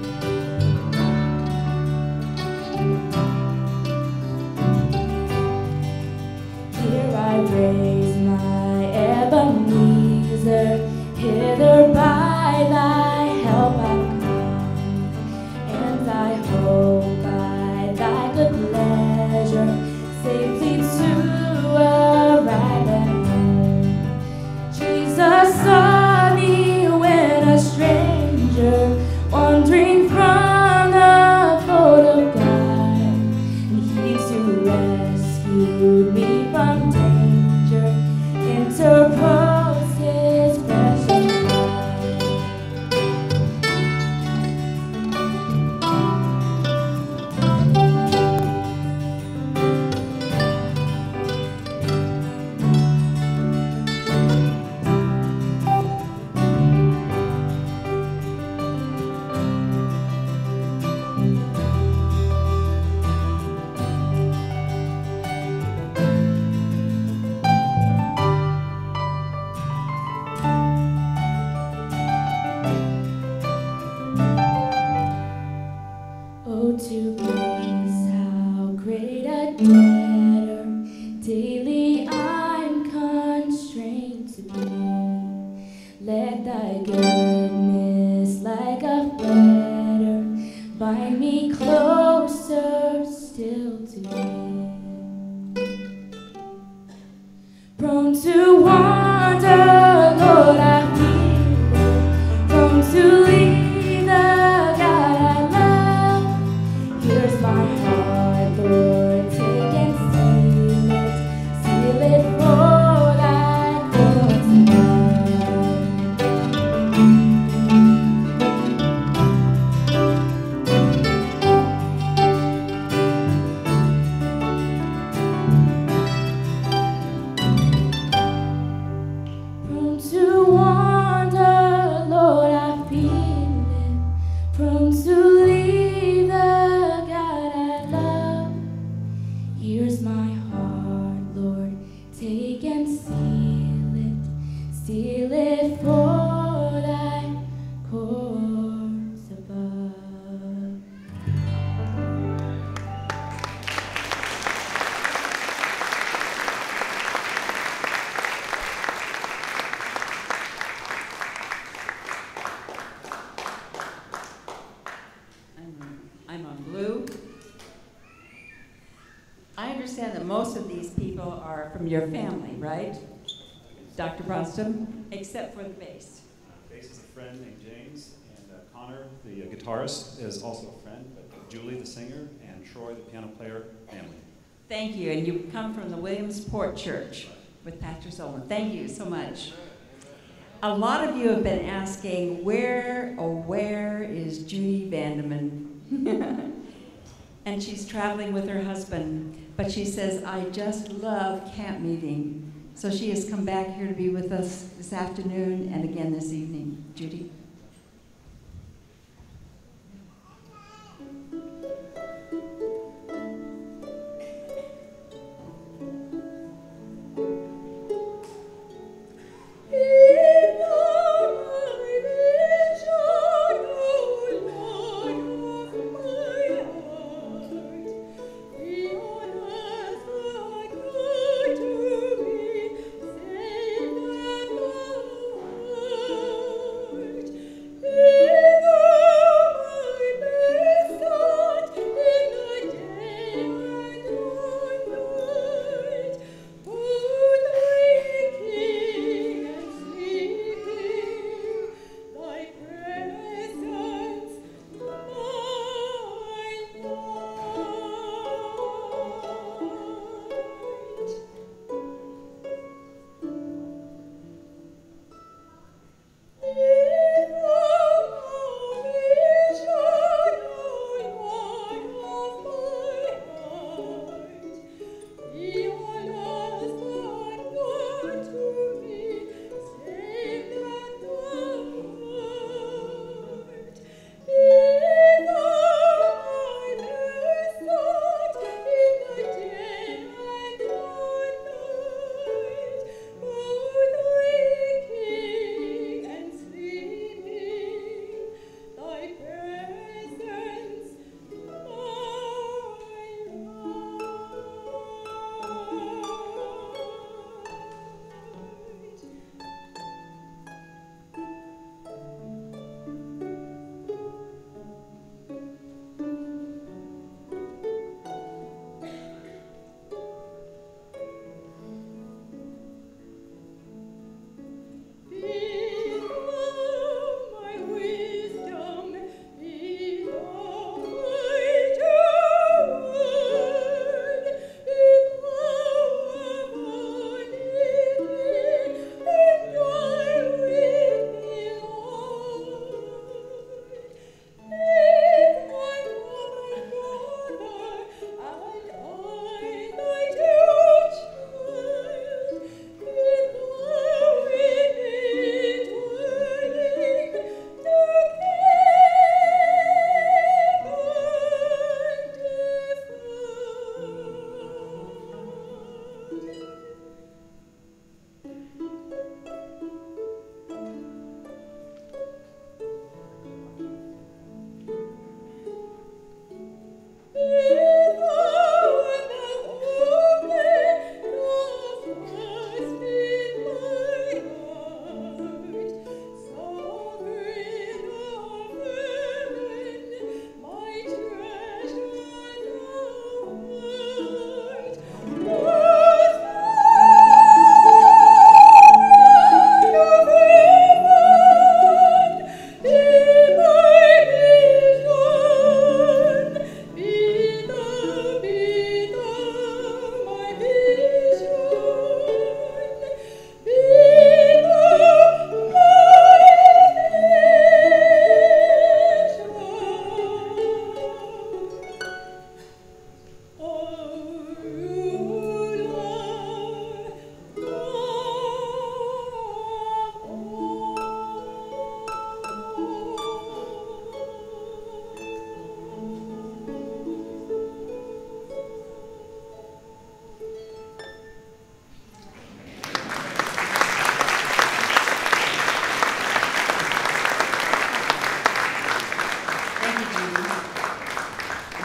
Here I raise my Ebenezer, hither by thy help I've come, and I hope by thy good pleasure safely to arrive at home. Jesus saw me when a stranger, wandering from the fold of God, and he too rescued me from danger, interposed his precious blood. Oh, to grace, how great a debtor daily I'm constrained to be. Let thy goodness, like a fetter, bind me closer still to thee. Prone to wander, Lord, I feel, prone to leave the God I love. Here's my heart, Lord, take and seal it for thy glory above. Prone to wander, Lord, I feel it. Prone to leave the God I love. Here's my heart, Lord, take and seal it for thy course above. I'm on blue. I understand that most of these people are from your family, right? Dr. Bronston, except for the bass. Bass is a friend named James, and Connor, the guitarist, is also a friend, but Julie, the singer, and Troy, the piano player, family. Thank you, and you come from the Williamsport Church with Pastor Solon. Thank you so much. A lot of you have been asking, where is Judy Vandeman? And she's traveling with her husband, but she says, I just love camp meeting. So she has come back here to be with us this afternoon and again this evening. Judy? Lord,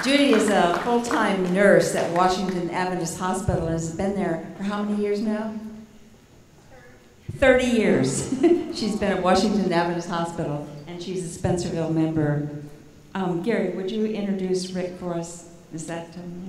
Judy is a full-time nurse at Washington Adventist Hospital and has been there for how many years now? 30 years. She's been at Washington Adventist Hospital, and she's a Spencerville member. Gary, would you introduce Rick for us? Is that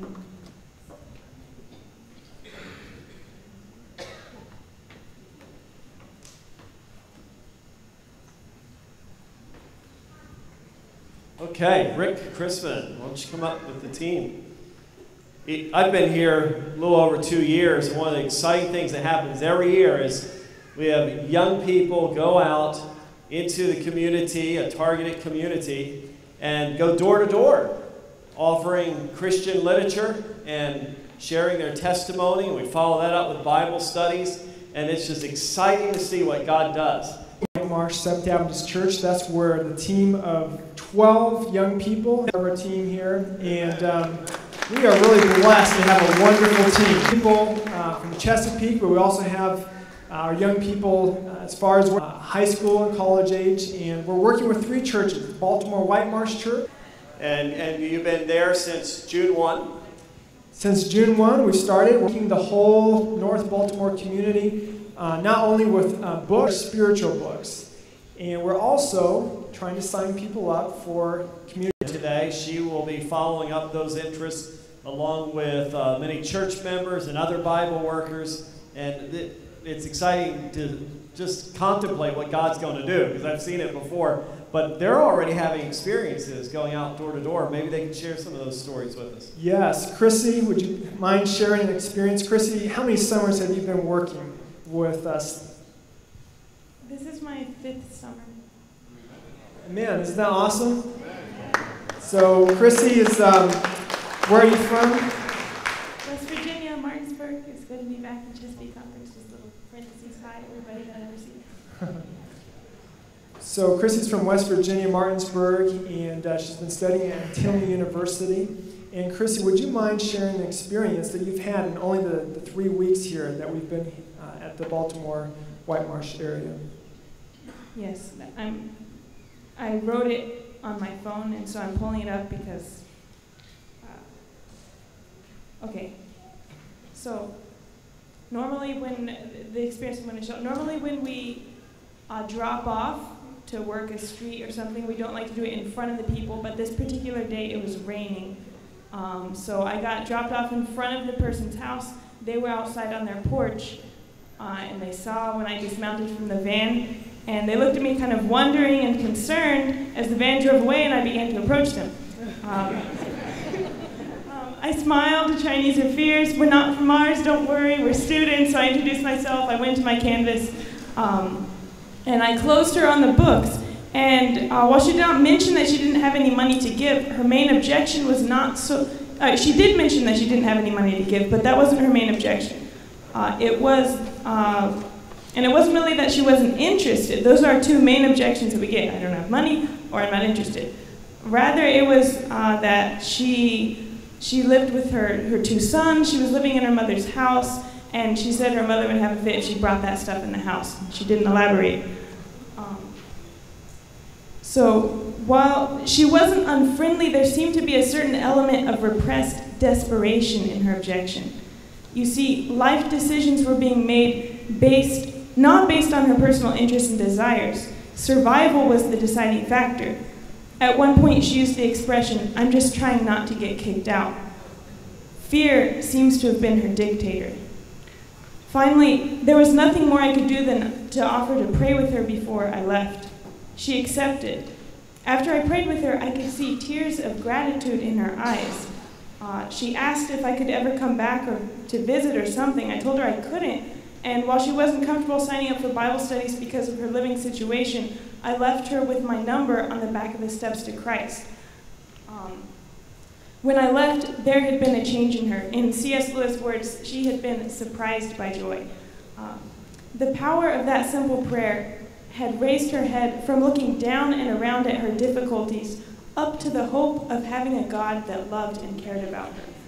Okay, Rick Chrisman, why don't you come up with the team? I've been here a little over 2 years. One of the exciting things that happens every year is we have young people go out into the community, a targeted community, and go door to door, offering Christian literature and sharing their testimony. And we follow that up with Bible studies, and it's just exciting to see what God does. White Marsh Seventh Adventist Church, that's where the team of 12 young people have our team here, and we are really blessed to have a wonderful team. People from Chesapeake, but we also have our young people as far as high school and college age, and we're working with 3 churches, Baltimore White Marsh Church. And you've been there since June 1? Since June 1, we started working the whole North Baltimore community, not only with books, spiritual books, and we're also trying to sign people up for community. Today, she will be following up those interests along with many church members and other Bible workers, and it's exciting to just contemplate what God's going to do, because I've seen it before, but they're already having experiences going out door to door. Maybe they can share some of those stories with us. Yes. Chrissy, would you mind sharing an experience? Chrissy, how many summers have you been working with us? This is my 5th summer. Man, isn't that awesome? So Chrissy is, where are you from? West Virginia, Martinsburg. It's good to be back in Chesapeake Conference. Just a little parentheses, hi everybody that I've ever seen. So Chrissy's from West Virginia, Martinsburg, and she's been studying at Tilney University. And Chrissy, would you mind sharing the experience that you've had in only the 3 weeks here that we've been at the Baltimore White Marsh area? Yes, I wrote it on my phone, and so I'm pulling it up because, okay. So normally when the experience I'm going to show, normally when we drop off to work a street or something, we don't like to do it in front of the people, but this particular day it was raining. So I got dropped off in front of the person's house. They were outside on their porch, and they saw when I dismounted from the van, and they looked at me kind of wondering and concerned as the van drove away and I began to approach them. I smiled, Chinese are fierce, we're not from Mars, don't worry, we're students. So I introduced myself, I went to my canvas, and I closed her on the books. And while she did not mention that she didn't have any money to give, her main objection was not so, she did mention that she didn't have any money to give, but that wasn't her main objection. And it wasn't really that she wasn't interested. Those are 2 main objections that we get. I don't have money, or I'm not interested. Rather, it was that she lived with her 2 sons. She was living in her mother's house, and she said her mother would have a fit if she brought that stuff in the house. She didn't elaborate. So while she wasn't unfriendly, there seemed to be a certain element of repressed desperation in her objection. You see, life decisions were being made not based on her personal interests and desires. Survival was the deciding factor. At one point, she used the expression, "I'm just trying not to get kicked out." Fear seems to have been her dictator. Finally, there was nothing more I could do than to offer to pray with her before I left. She accepted. After I prayed with her, I could see tears of gratitude in her eyes. She asked if I could ever come back or to visit or something. I told her I couldn't. And while she wasn't comfortable signing up for Bible studies because of her living situation, I left her with my number on the back of the steps to Christ. When I left, there had been a change in her. In C.S. Lewis' words, she had been surprised by joy. The power of that simple prayer had raised her head from looking down and around at her difficulties up to the hope of having a God that loved and cared about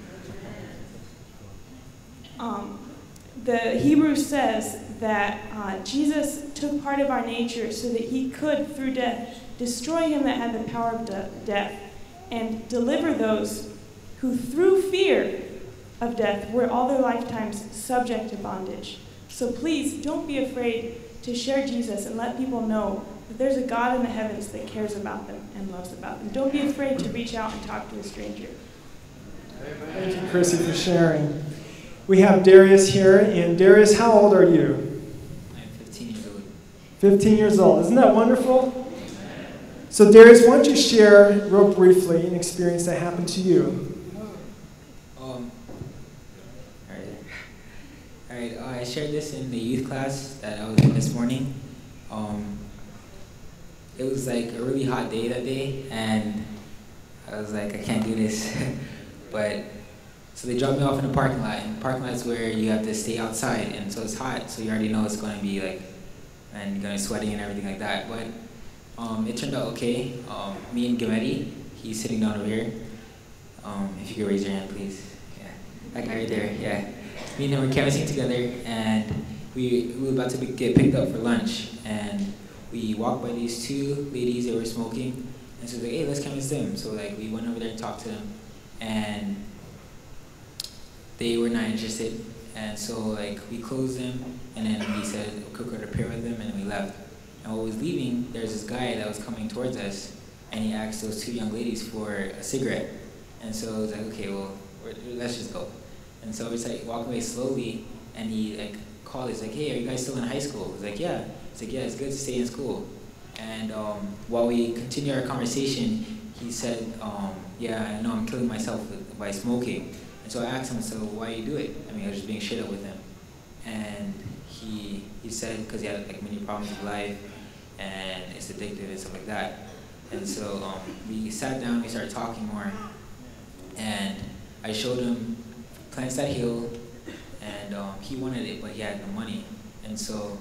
her. The Hebrew says that Jesus took part of our nature so that he could, through death, destroy him that had the power of death and deliver those who through fear of death were all their lifetimes subject to bondage. So please don't be afraid to share Jesus and let people know that there's a God in the heavens that cares about them and loves about them. Don't be afraid to reach out and talk to a stranger. Thank you, Chrissy, for sharing. We have Darius here, and Darius, how old are you? I'm 15 years old. 15 years old. Isn't that wonderful? So Darius, why don't you share real briefly an experience that happened to you? Alright, I shared this in the youth class that I was in this morning. It was like a really hot day that day, and I was like, I can't do this. But so they dropped me off in the parking lot, and the parking lot is where you have to stay outside, and so it's hot, so you already know it's going to be like, and you're going to be sweating and everything like that. But it turned out okay. Me and Gametti, he's sitting down over here. If you could raise your hand, please. Yeah, that guy right there. Yeah. Me and him were canvassing together, and we were about to get picked up for lunch, and we walked by these two ladies that were smoking, and so we were like, hey, let's canvass them. So like we went over there and talked to them, and they were not interested, and so like we closed them, and then we said we'll cook our prayer with them, and then we left. And while we was leaving, there's this guy that was coming towards us, and he asked those two young ladies for a cigarette, and so I was like, okay, well, let's just go. And so we like walking away slowly, and he like called. He's like, "Hey, are you guys still in high school?" I was like, "Yeah." He's like, "Yeah, it's good to stay in school." And while we continue our conversation, he said, "Yeah, I know I'm killing myself by smoking." And so I asked him, "So why you do it?" I mean, I was just being straight up with him, and he said because he had like many problems with life, and it's addictive and stuff like that. And so we sat down, we started talking more, and I showed him Plants That Heal, and he wanted it, but he had no money. And so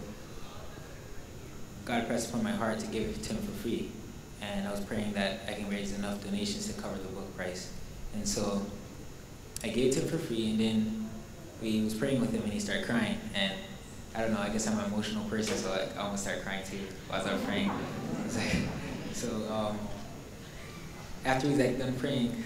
God pressed upon my heart to give it to him for free. And I was praying that I can raise enough donations to cover the book price. And so I gave it to him for free, and then we was praying with him, and he started crying. And I don't know, I guess I'm an emotional person, so I almost started crying too as I was praying. So after he was like done praying,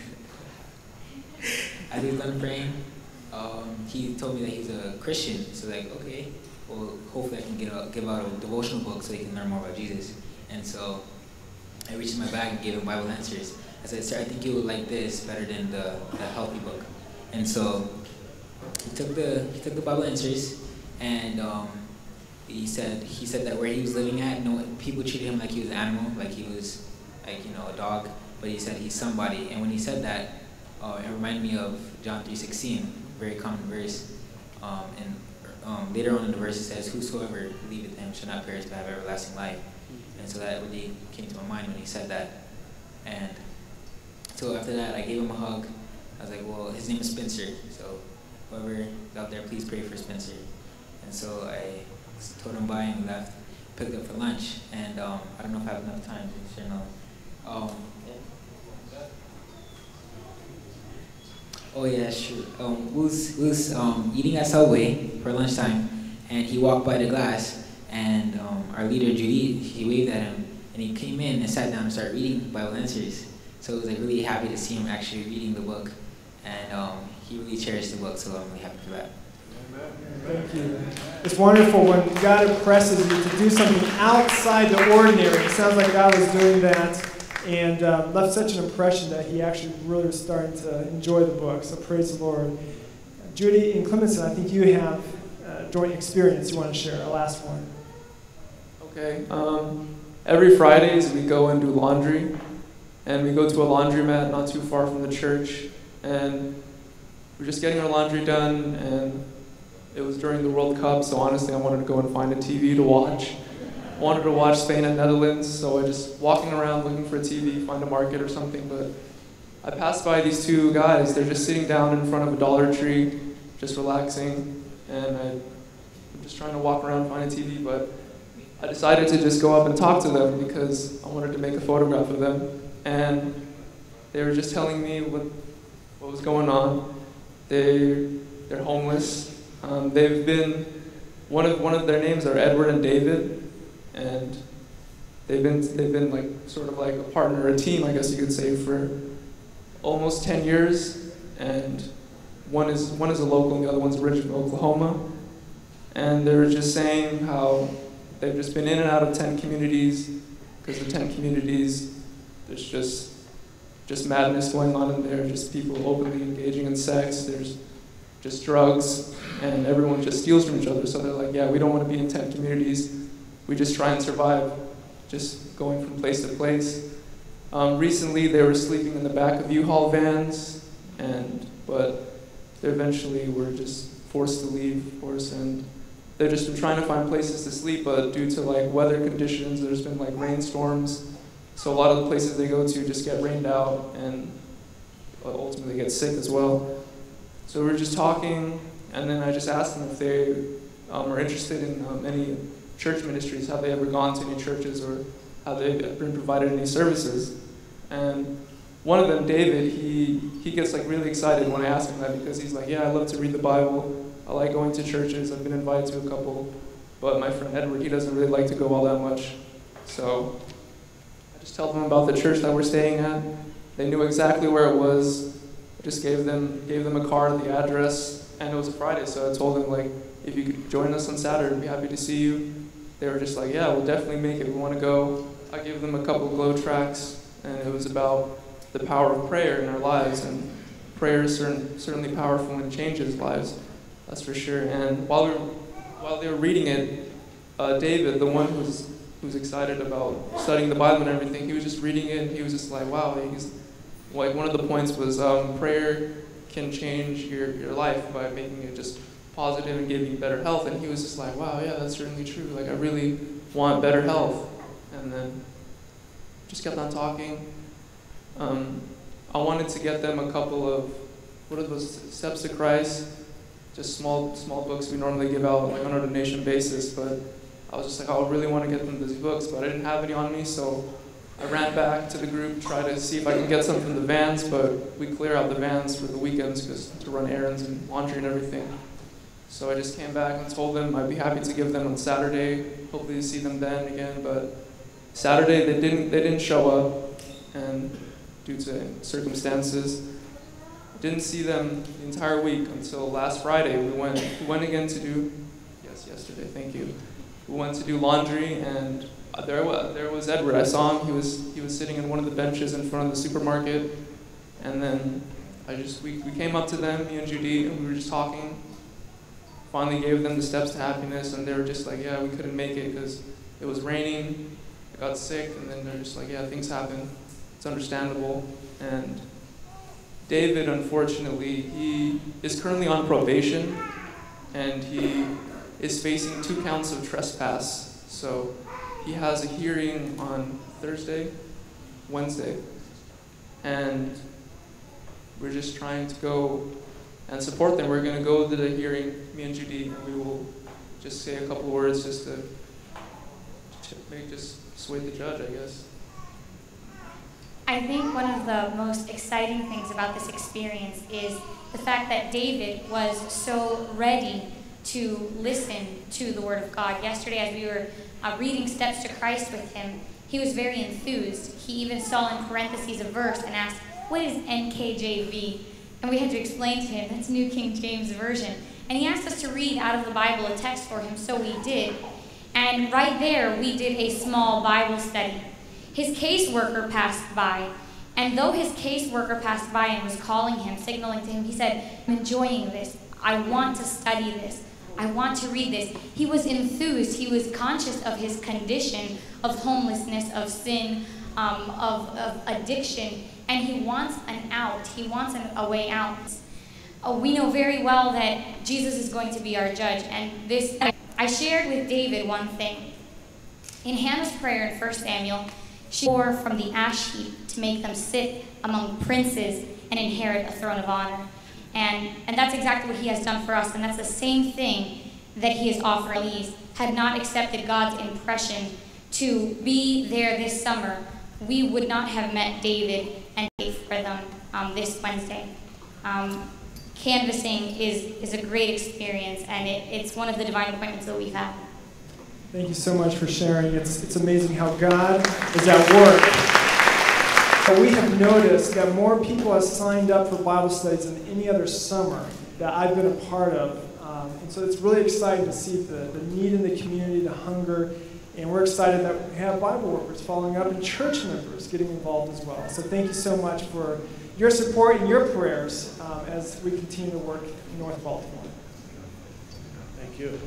he told me that he's a Christian. So like, okay, well, hopefully I can give out a devotional book so he can learn more about Jesus. And so I reached in my bag and gave him Bible Answers. I said, "Sir, I think you would like this better than the healthy book." And so he took the Bible Answers, and he said that where he was living at, people treated him like he was an animal, like he was like a dog. But he said he's somebody. And when he said that, it reminded me of John 3:16, very common verse. And later on in the verse it says, "Whosoever believeth him shall not perish but have everlasting life." And so that really came to my mind when he said that. And so after that, I gave him a hug. I was like, well, his name is Spencer, so whoever is out there, please pray for Spencer. And so I told him bye and we left, picked up for lunch. And I don't know if I have enough time to share now. Oh yeah, sure. We was eating at Subway for lunchtime, and he walked by the glass, and our leader Judy, he waved at him, and he came in and sat down and started reading Bible Answers. So I was like really happy to see him actually reading the book, and he really cherished the book. So I'm really happy for that. Thank you. It's wonderful when God impresses you to do something outside the ordinary. It sounds like God was doing that, and left such an impression that he actually really was starting to enjoy the book. So praise the Lord. Judy and Clemenson, I think you have a joint experience you want to share, a last one. Okay. Every Fridays we go and do laundry, and we go to a laundromat not too far from the church, and we're just getting our laundry done, and it was during the World Cup, so honestly I wanted to go and find a TV to watch. I wanted to watch Spain and Netherlands, so I just walking around looking for a TV, find a market or something, but I passed by these two guys. They're just sitting down in front of a Dollar Tree, just relaxing, and I'm just trying to walk around, find a TV, but I decided to just go up and talk to them because I wanted to make a photograph of them, and they were just telling me what was going on. They're homeless. They've been, one of their names are Edward and David, and they've been like sort of like a partner, a team, I guess you could say, for almost 10 years, and one is a local and the other one's originally from Oklahoma. And they were just saying how they've just been in and out of tent communities, because the tent communities, there's just madness going on in there, just people openly engaging in sex, there's just drugs, and everyone just steals from each other. So they're like, yeah, we don't want to be in tent communities. We just try and survive, just going from place to place. Recently, they were sleeping in the back of U-Haul vans, but they eventually were just forced to leave, of course, and they've just been trying to find places to sleep, but due to like weather conditions, there's been like rainstorms, so a lot of the places they go to just get rained out and ultimately get sick as well. So we were just talking, and then I just asked them if they are interested in any church ministries, have they ever gone to any churches, or have they been provided any services. And one of them, David, he gets like really excited when I ask him that, because he's like, yeah, I love to read the Bible, I like going to churches, I've been invited to a couple, but my friend Edward, he doesn't really like to go all that much. So I just tell them about the church that we're staying at. They knew exactly where it was. I just gave them a card, the address, and it was a Friday, so I told them, like, if you could join us on Saturday, I'd be happy to see you. They were just like, yeah, we'll definitely make it, we want to go. I gave them a couple Glow tracks, and it was about the power of prayer in our lives, and prayer is certainly powerful and changes lives, that's for sure. And while they were reading it, David, the one who's excited about studying the Bible and everything, he was just reading it, and he was just like, wow. Like one of the points was prayer can change your life by making it just positive and giving you better health. And he was just like, wow, yeah, that's certainly true. Like, I really want better health. And then just kept on talking. I wanted to get them a couple of, what are those, Steps to Christ, just small books we normally give out like on a donation basis, but I was just like, I really want to get them these books, but I didn't have any on me, so I ran back to the group, tried to see if I could get some from the vans, but we clear out the vans for the weekends to run errands and laundry and everything. So I just came back and told them I'd be happy to give them on Saturday, hopefully to see them then again, but Saturday they didn't show up, and due to circumstances, didn't see them the entire week until last Friday. We went again to do, yesterday, thank you. We went to do laundry, and there was Edward. I saw him. He was sitting in one of the benches in front of the supermarket, and then we came up to them, me and Judy, and we were just talking. Finally gave them the steps to happiness, and they were just like, yeah, we couldn't make it because it was raining. I got sick, and then they're just like, yeah, things happen. It's understandable. And David, unfortunately, he is currently on probation, and he is facing 2 counts of trespass. So he has a hearing on Wednesday, and we're just trying to go and support them. We're going to go to the hearing, me and Judy, and we will just say a couple of words just to sway the judge, I guess. I think one of the most exciting things about this experience is the fact that David was so ready to listen to the Word of God. Yesterday, as we were reading Steps to Christ with him, he was very enthused. He even saw in parentheses a verse and asked, what is NKJV? And we had to explain to him, that's New King James Version. And he asked us to read out of the Bible a text for him, so we did. And right there, we did a small Bible study. His caseworker passed by, and though his caseworker passed by and was calling him, signaling to him, he said, I'm enjoying this. I want to study this. I want to read this. He was enthused. He was conscious of his condition of homelessness, of sin, of addiction, and he wants an out. He wants a way out. We know very well that Jesus is going to be our judge, and I shared with David one thing. In Hannah's prayer in 1 Samuel, she tore from the ash heap to make them sit among princes and inherit a throne of honor. And that's exactly what he has done for us, and that's the same thing that he is offering. He had not accepted God's impression to be there this summer, we would not have met David and prayed for them this Wednesday. Canvassing is a great experience, and it's one of the divine appointments that we've had. Thank you so much for sharing. It's amazing how God is at work. We have noticed that more people have signed up for Bible studies than any other summer that I've been a part of. And so it's really exciting to see the need in the community, the hunger, and we're excited that we have Bible workers following up and church members getting involved as well. So thank you so much for your support and your prayers as we continue to work in North Baltimore. Thank you.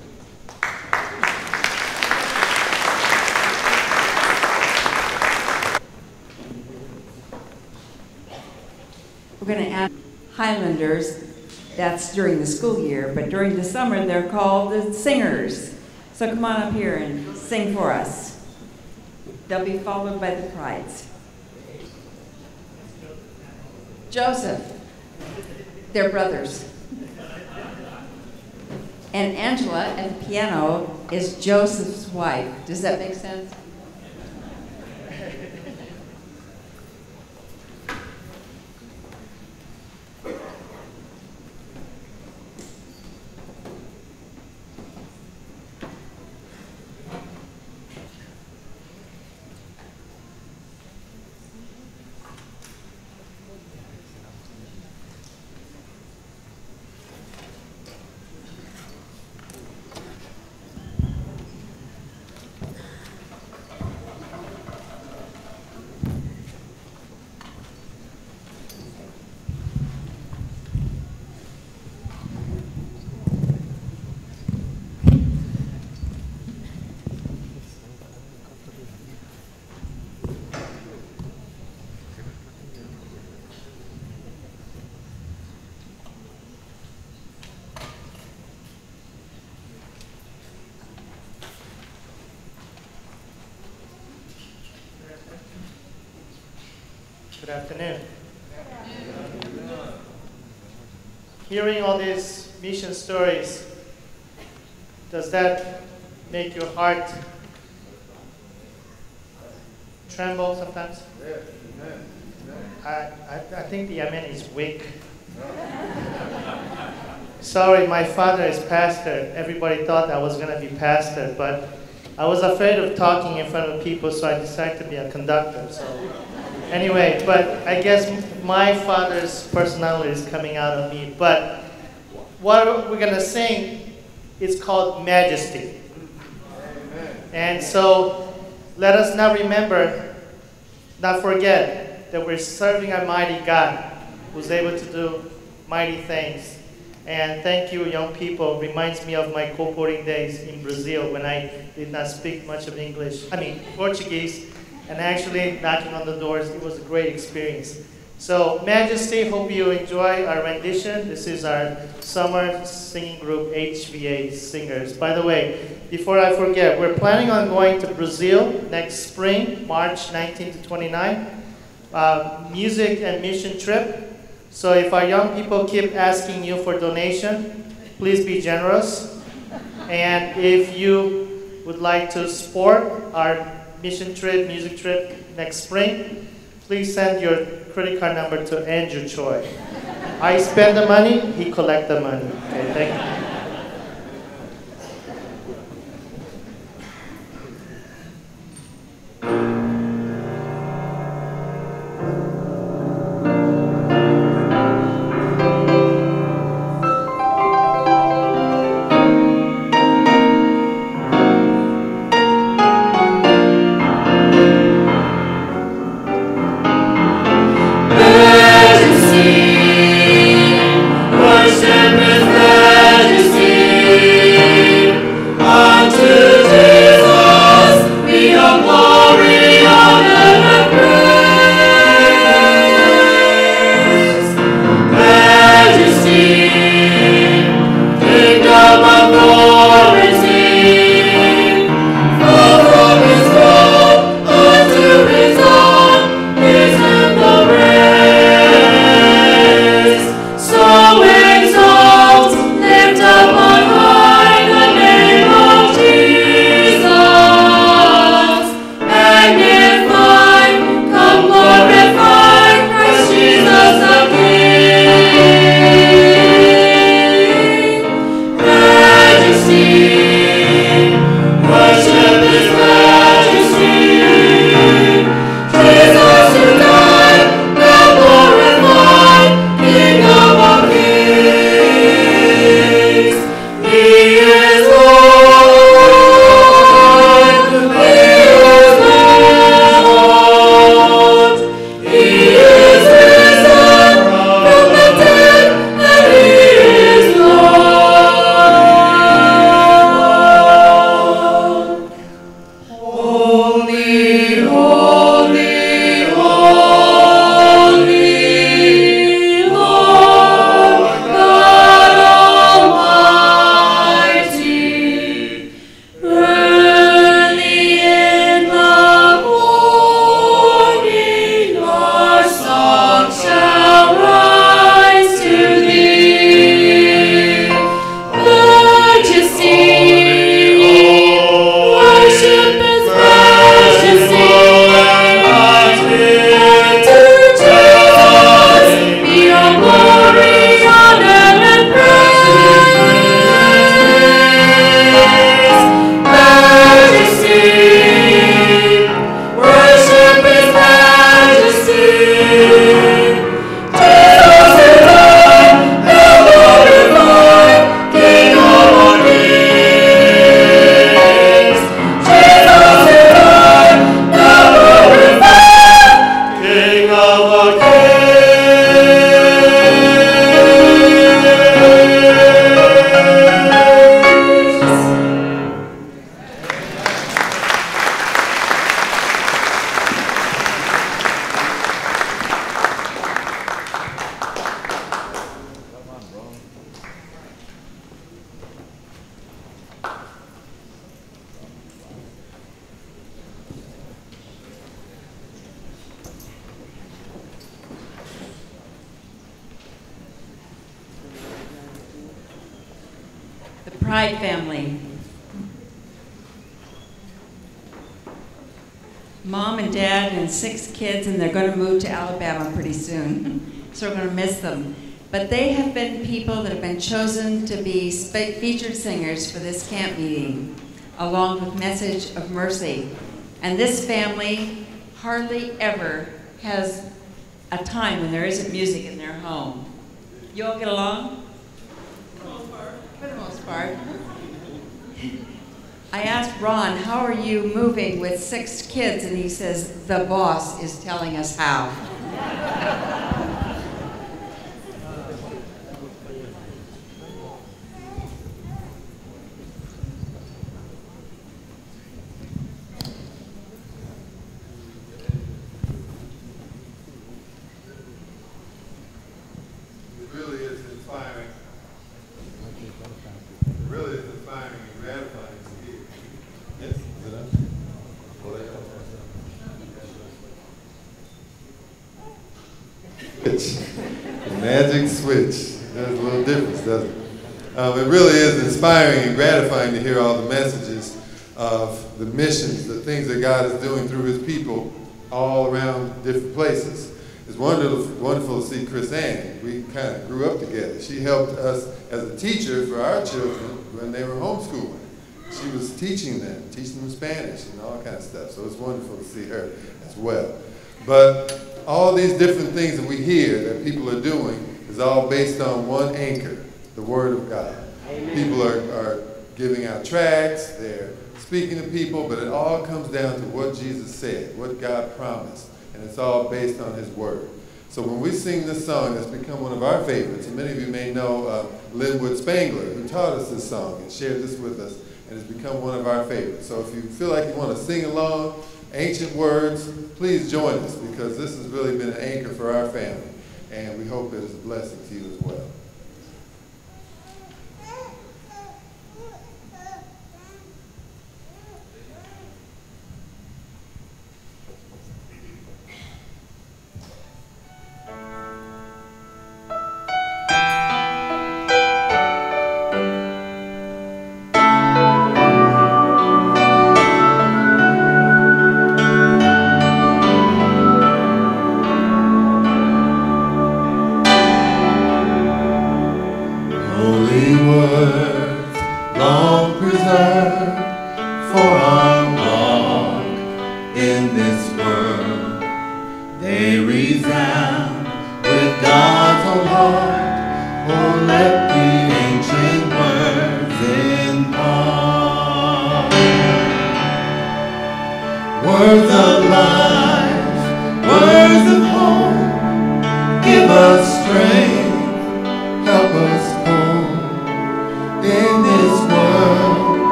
We're going to add Highlanders. That's during the school year, but during the summer they're called the Singers. So come on up here and sing for us. They'll be followed by the Prides. Joseph, they're brothers. And Angela at the piano is Joseph's wife. Does that make sense? Good afternoon. Hearing all these mission stories, does that make your heart tremble sometimes? I think the amen is weak. Sorry, my father is pastor. Everybody thought I was going to be pastor, but I was afraid of talking in front of people, so I decided to be a conductor. So anyway, but I guess my father's personality is coming out of me. But what we're going to sing is called Majesty. And so let us now remember, not forget, that we're serving a mighty God who's able to do mighty things. And thank you, young people. Reminds me of my co-porting days in Brazil when I did not speak much of Portuguese, and actually knocking on the doors. It was a great experience. So, Majesty, hope you enjoy our rendition. This is our summer singing group, HVA Singers. By the way, before I forget, we're planning on going to Brazil next spring, March 19 to 29, music and mission trip. So if our young people keep asking you for donation, please be generous. And if you would like to support our mission trip, music trip next spring, please send your credit card number to Andrew Choi. I spend the money, he collect the money. Okay, thank you. Worship His majesty. Pride family. Mom and dad and 6 kids, and they're going to move to Alabama pretty soon. So we're going to miss them. But they have been people that have been chosen to be featured singers for this camp meeting, along with Message of Mercy. And this family hardly ever has a time when there isn't music in their home. You all get along? For the most part. I asked Ron, how are you moving with 6 kids? And he says, the boss is telling us how. The magic switch. There's a little difference, doesn't it? It really is inspiring and gratifying to hear all the messages of the missions, the things that God is doing through his people all around different places. It's wonderful to see Chris Ann. We kind of grew up together. She helped us as a teacher for our children when they were homeschooling. She was teaching them Spanish and all kinds of stuff. So it's wonderful to see her as well. But all these different things that we hear that people are doing is all based on one anchor, the Word of God. Amen. People are giving out tracts, they're speaking to people, but it all comes down to what Jesus said, what God promised, and it's all based on his Word. So when we sing this song, that's become one of our favorites, and many of you may know Linwood Spangler, who taught us this song and shared this with us, and it's become one of our favorites. So if you feel like you want to sing along, ancient words, please join us, because this has really been an anchor for our family, and we hope it is a blessing to you as well.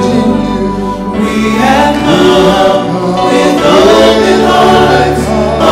We have come with open hearts.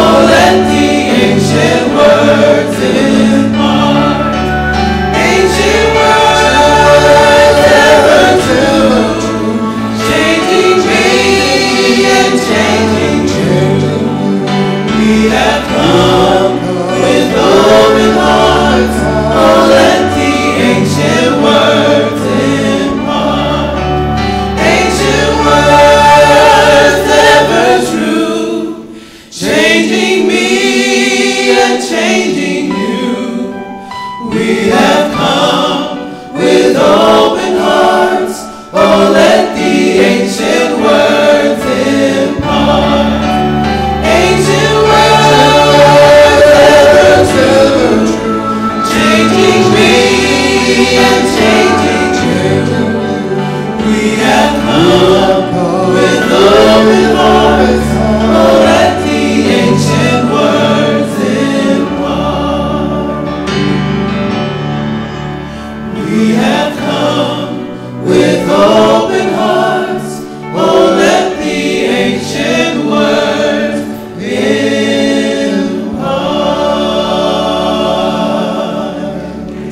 changing me and changing you. We have come with open hearts. Oh, let the ancient words impart. Ancient words ever true, changing me and changing you. We have come with open hearts. Oh, let the ancient words impart. We have come with open hearts. Oh, let the ancient words impart.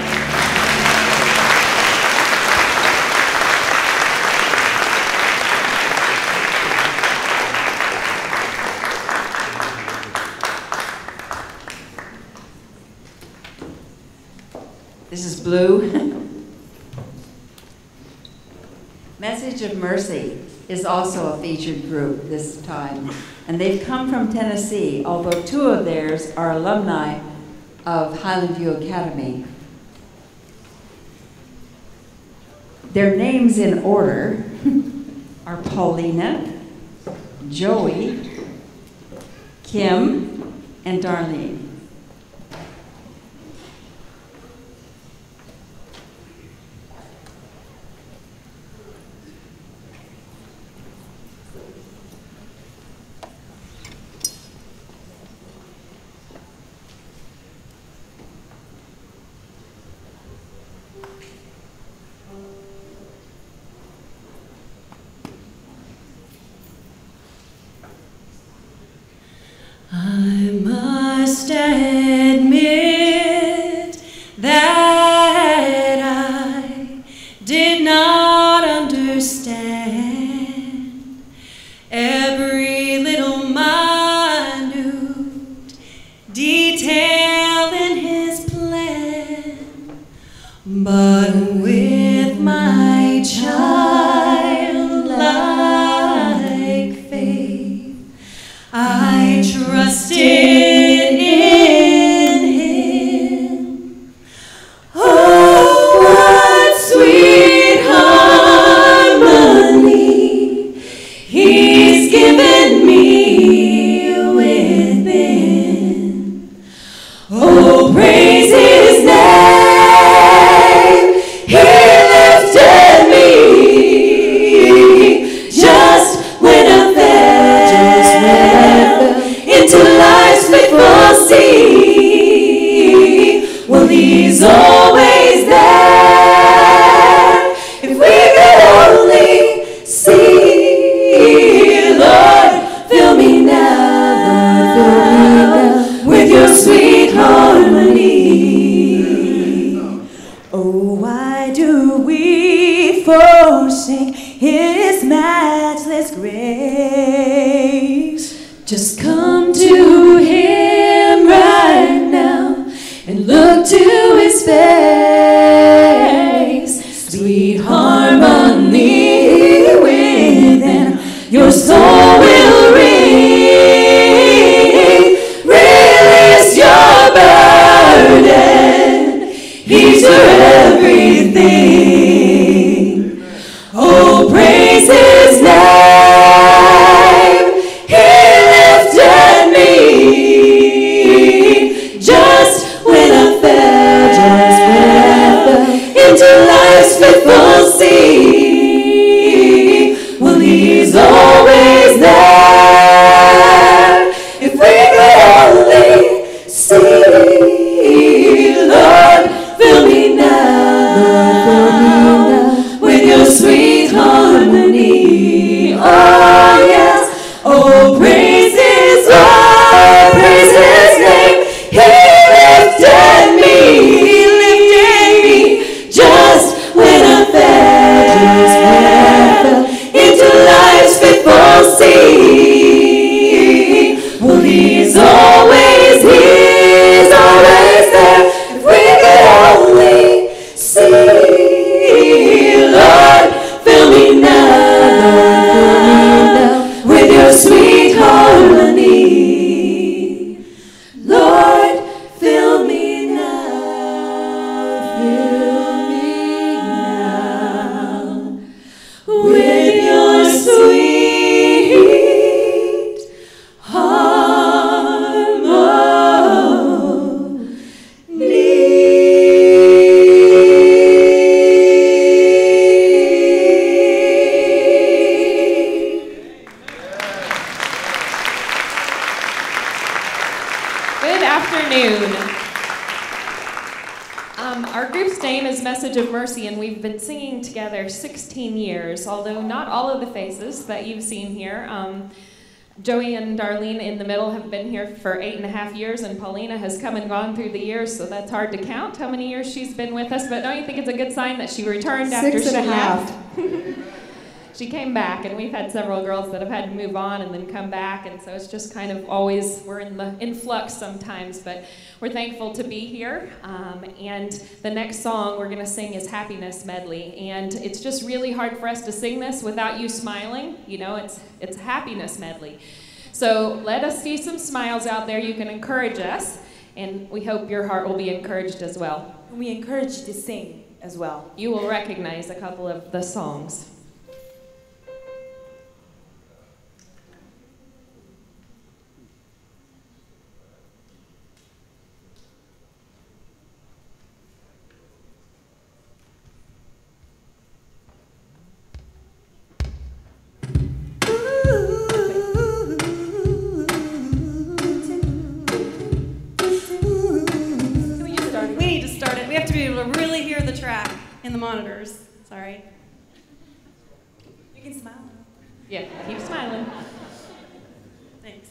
This is Blue. Message of Mercy is also a featured group this time, and they've come from Tennessee, although two of theirs are alumni of Highland View Academy. Their names in order are Paulina, Joey, Kim, and Darlene. I must admit that I did not understand every little minute detail in his plan, but with my childlike faith, I trusted in him. Oh, what sweet harmony he's given me within. Oh, praise his name. He lifted me just when I fell into life's fateful sea. Well, he's always there. If we could only see, Lord, fill me now with your sweet harmony. Oh, why do we forsake his matchless grace? Just come to him right now and look to his face. Sweet harmony within your soul will ring. Release your burden. He's your everything. Oh, praise his name. He lifted me just when I fell into life's fateful sea. Well, he's always there. If we could only see, Lord, fill me now with your sweet harmony. Oh, yes. Oh, praise his name. He lifted me just when I fell into life's fateful sea. Well, he's always there. If we could only see, Lord, fill me now with your sweet harmony. Good afternoon. Our group's name is Message of Mercy, and we've been singing together 16 years, although not all of the faces that you've seen here. Joey and Darlene in the middle have been here for 8.5 years, and Paulina has come and gone through the years, so that's hard to count how many years she's been with us, but don't you think it's a good sign that she returned after she left? She came back, and we've had several girls that have had to move on and then come back, and so it's just kind of always, we're in flux sometimes, but we're thankful to be here. And the next song we're going to sing is Happiness Medley, and it's just really hard for us to sing this without you smiling. You know, it's a happiness medley. So let us see some smiles out there. You can encourage us, and we hope your heart will be encouraged as well. And we encourage you to sing as well. You will recognize a couple of the songs. We have to be able to really hear the track in the monitors. Sorry. You can smile. Yeah, keep smiling. Thanks.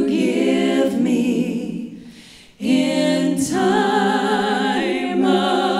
Time of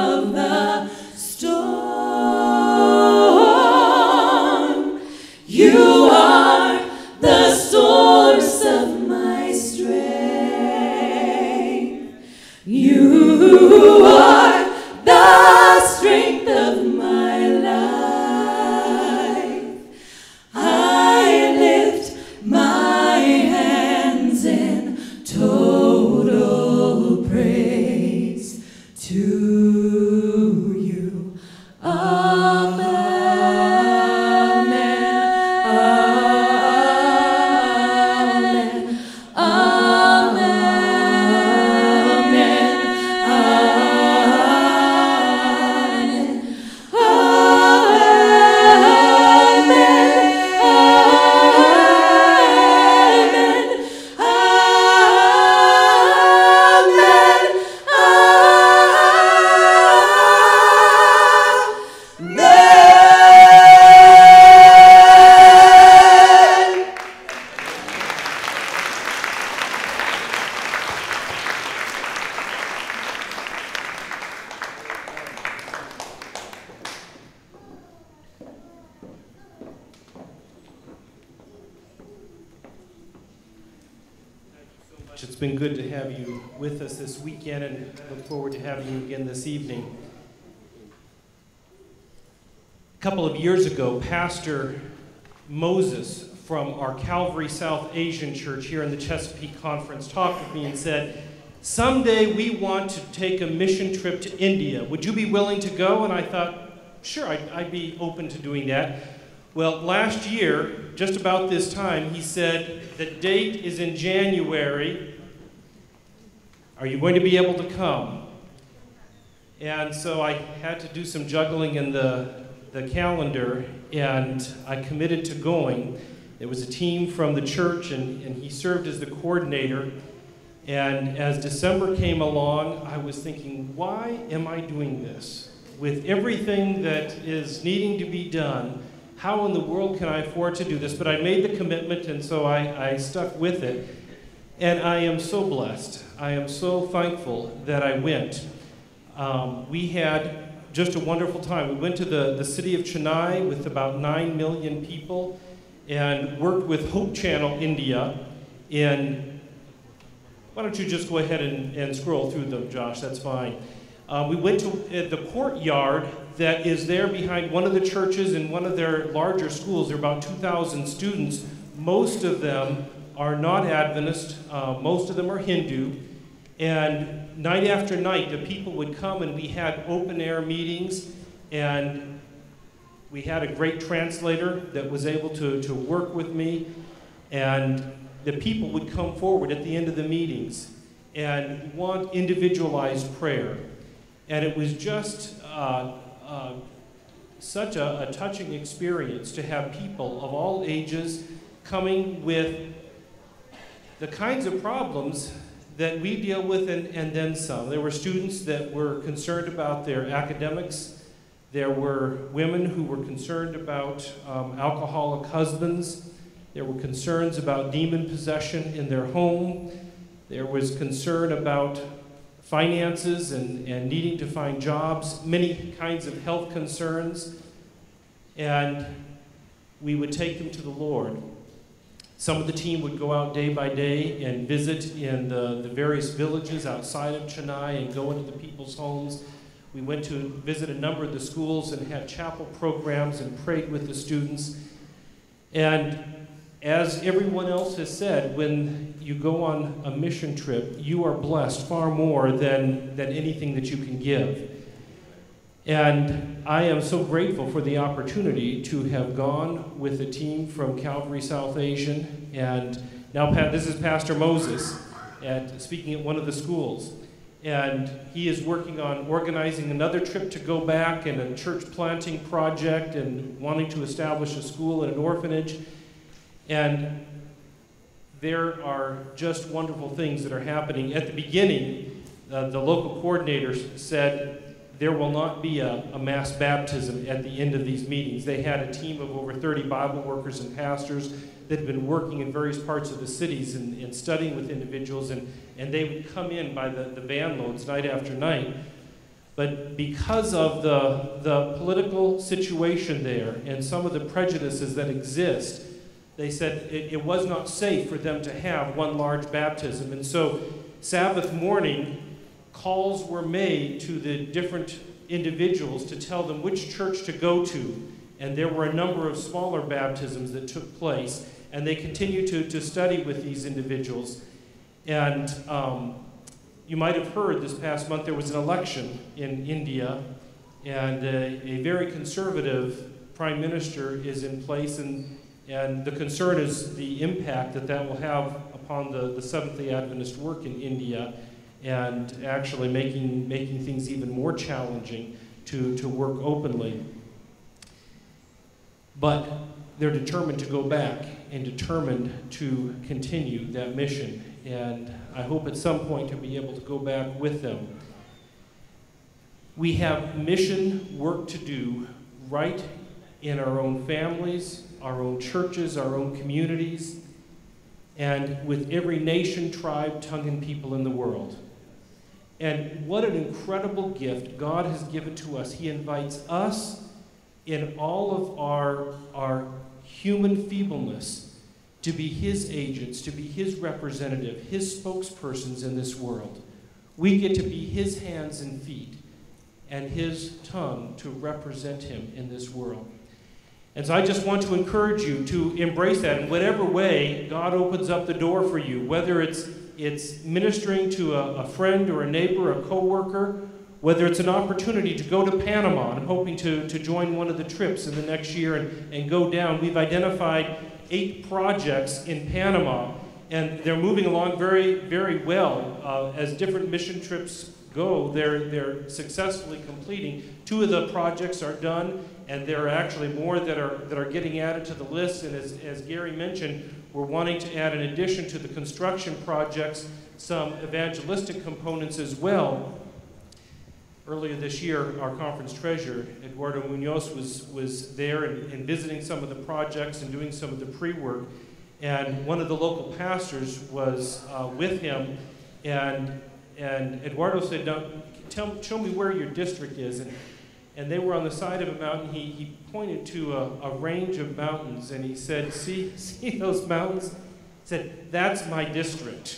you. Amen. It's been good to have you with us this weekend and look forward to having you again this evening. A couple of years ago, Pastor Moses from our Calvary South Asian Church here in the Chesapeake Conference talked with me and said, someday we want to take a mission trip to India. Would you be willing to go? And I thought, sure, I'd be open to doing that. Well, last year, just about this time, he said, the date is in January. Are you going to be able to come? And so I had to do some juggling in the calendar, and I committed to going. There was a team from the church, and he served as the coordinator. And as December came along, I was thinking, why am I doing this? With everything that is needing to be done, how in the world can I afford to do this? But I made the commitment, and so I stuck with it. And I am so blessed. I am so thankful that I went. We had just a wonderful time. We went to the city of Chennai with about 9 million people and worked with Hope Channel India in, why don't you just go ahead and scroll through them, Josh, that's fine. We went to the courtyard that is there behind one of the churches in one of their larger schools. There are about 2,000 students. Most of them are not Adventist. Most of them are Hindu. And night after night, the people would come, and we had open air meetings, and we had a great translator that was able to work with me, and the people would come forward at the end of the meetings and want individualized prayer. And it was just such a touching experience to have people of all ages coming with the kinds of problems that we deal with and then some. There were students that were concerned about their academics. There were women who were concerned about alcoholic husbands. There were concerns about demon possession in their home. There was concern about finances and needing to find jobs, many kinds of health concerns. And we would take them to the Lord. Some of the team would go out day by day and visit in the various villages outside of Chennai and go into the people's homes. We went to visit a number of the schools and had chapel programs and prayed with the students. And as everyone else has said, when you go on a mission trip, you are blessed far more than anything that you can give. And I am so grateful for the opportunity to have gone with a team from Calvary South Asian, and now this is Pastor Moses speaking at one of the schools. And he is working on organizing another trip to go back and a church planting project and wanting to establish a school and an orphanage. And there are just wonderful things that are happening. At the beginning, the local coordinator said, there will not be a mass baptism at the end of these meetings. They had a team of over 30 Bible workers and pastors that had been working in various parts of the cities and studying with individuals, and they would come in by the van loads night after night. But because of the political situation there and some of the prejudices that exist, they said it was not safe for them to have one large baptism. And so Sabbath morning, calls were made to the different individuals to tell them which church to go to. And there were a number of smaller baptisms that took place. And they continued to study with these individuals. And you might have heard this past month there was an election in India, and a very conservative prime minister is in place, and the concern is the impact that that will have upon the Seventh-day Adventist work in India, and actually making things even more challenging to work openly. But they're determined to go back and determined to continue that mission. And I hope at some point to be able to go back with them. We have mission work to do right in our own families, our own churches, our own communities, and with every nation, tribe, tongue, and people in the world. And what an incredible gift God has given to us. He invites us in all of our human feebleness to be His agents, to be His representative, His spokespersons in this world. We get to be His hands and feet and His tongue to represent Him in this world. And so I just want to encourage you to embrace that in whatever way God opens up the door for you, whether it's ministering to a friend or a neighbor, a coworker, whether it's an opportunity to go to Panama. I'm hoping to join one of the trips in the next year and go down. We've identified 8 projects in Panama, and they're moving along very, very well. As different mission trips go, they're successfully completing. 2 of the projects are done, and there are actually more that are getting added to the list. And as Gary mentioned, we're wanting to add, in addition to the construction projects, some evangelistic components as well. Earlier this year, our conference treasurer, Eduardo Munoz, was there and visiting some of the projects and doing some of the pre-work. And one of the local pastors was with him, and Eduardo said, show me where your district is. And they were on the side of a mountain. He pointed to a range of mountains, and he said, see those mountains? He said, that's my district.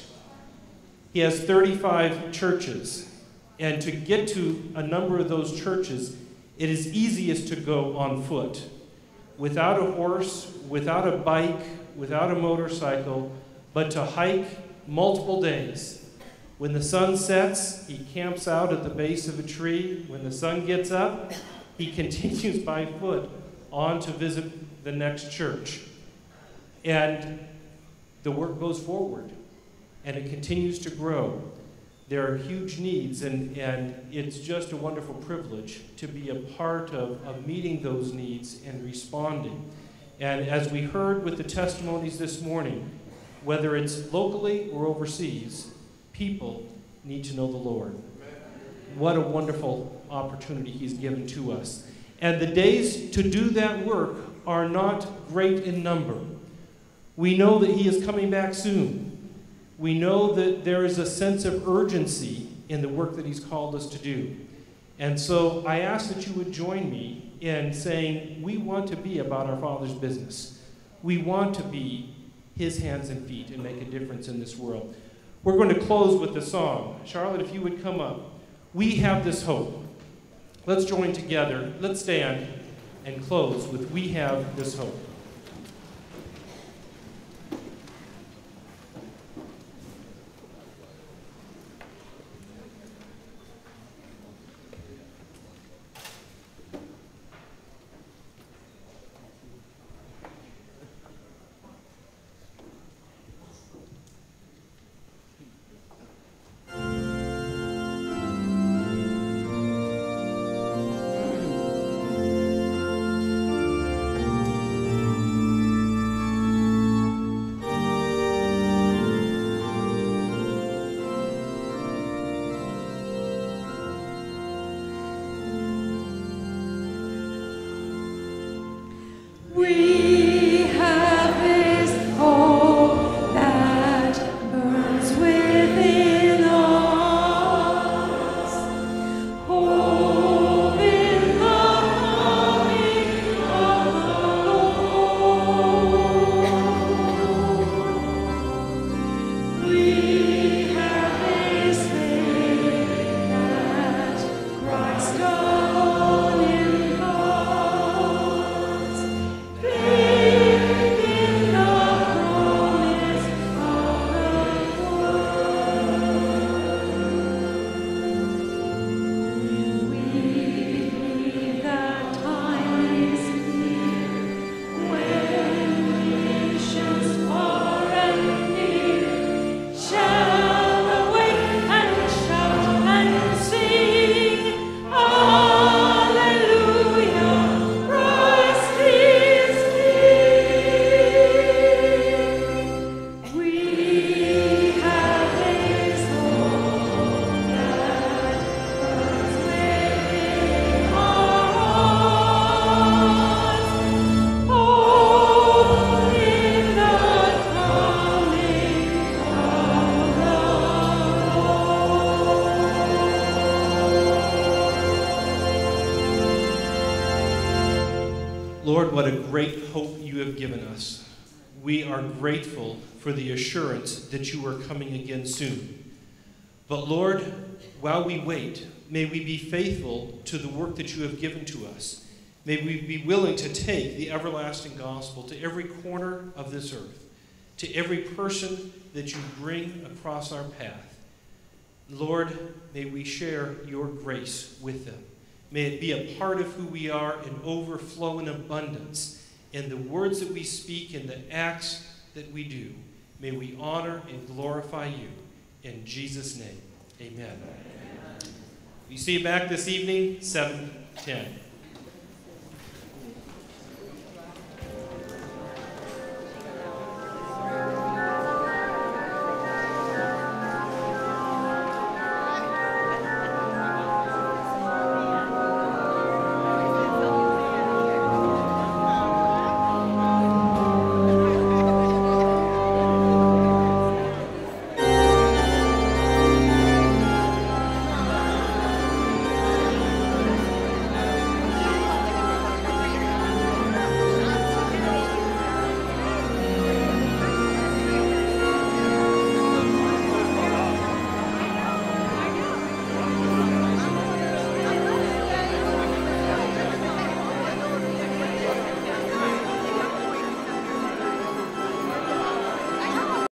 He has 35 churches. And to get to a number of those churches, it is easiest to go on foot. Without a horse, without a bike, without a motorcycle, but to hike multiple days. When the sun sets, he camps out at the base of a tree. When the sun gets up, he continues by foot on to visit the next church. And the work goes forward, and it continues to grow. There are huge needs, and it's just a wonderful privilege to be a part of meeting those needs and responding. And as we heard with the testimonies this morning, whether it's locally or overseas, people need to know the Lord. What a wonderful opportunity He's given to us. And the days to do that work are not great in number. We know that He is coming back soon. We know that there is a sense of urgency in the work that He's called us to do. And so I ask that you would join me in saying, we want to be about our Father's business. We want to be His hands and feet and make a difference in this world. We're going to close with the song. Charlotte, if you would come up. We have this hope. Let's join together. Let's stand and close with We Have This Hope. Lord, what a great hope you have given us. We are grateful for the assurance that you are coming again soon. But Lord, while we wait, may we be faithful to the work that you have given to us. May we be willing to take the everlasting gospel to every corner of this earth, to every person that you bring across our path. Lord, may we share your grace with them. May it be a part of who we are in overflow and abundance. In the words that we speak, in the acts that we do, may we honor and glorify you. In Jesus' name, amen. You see you back this evening, 7:10.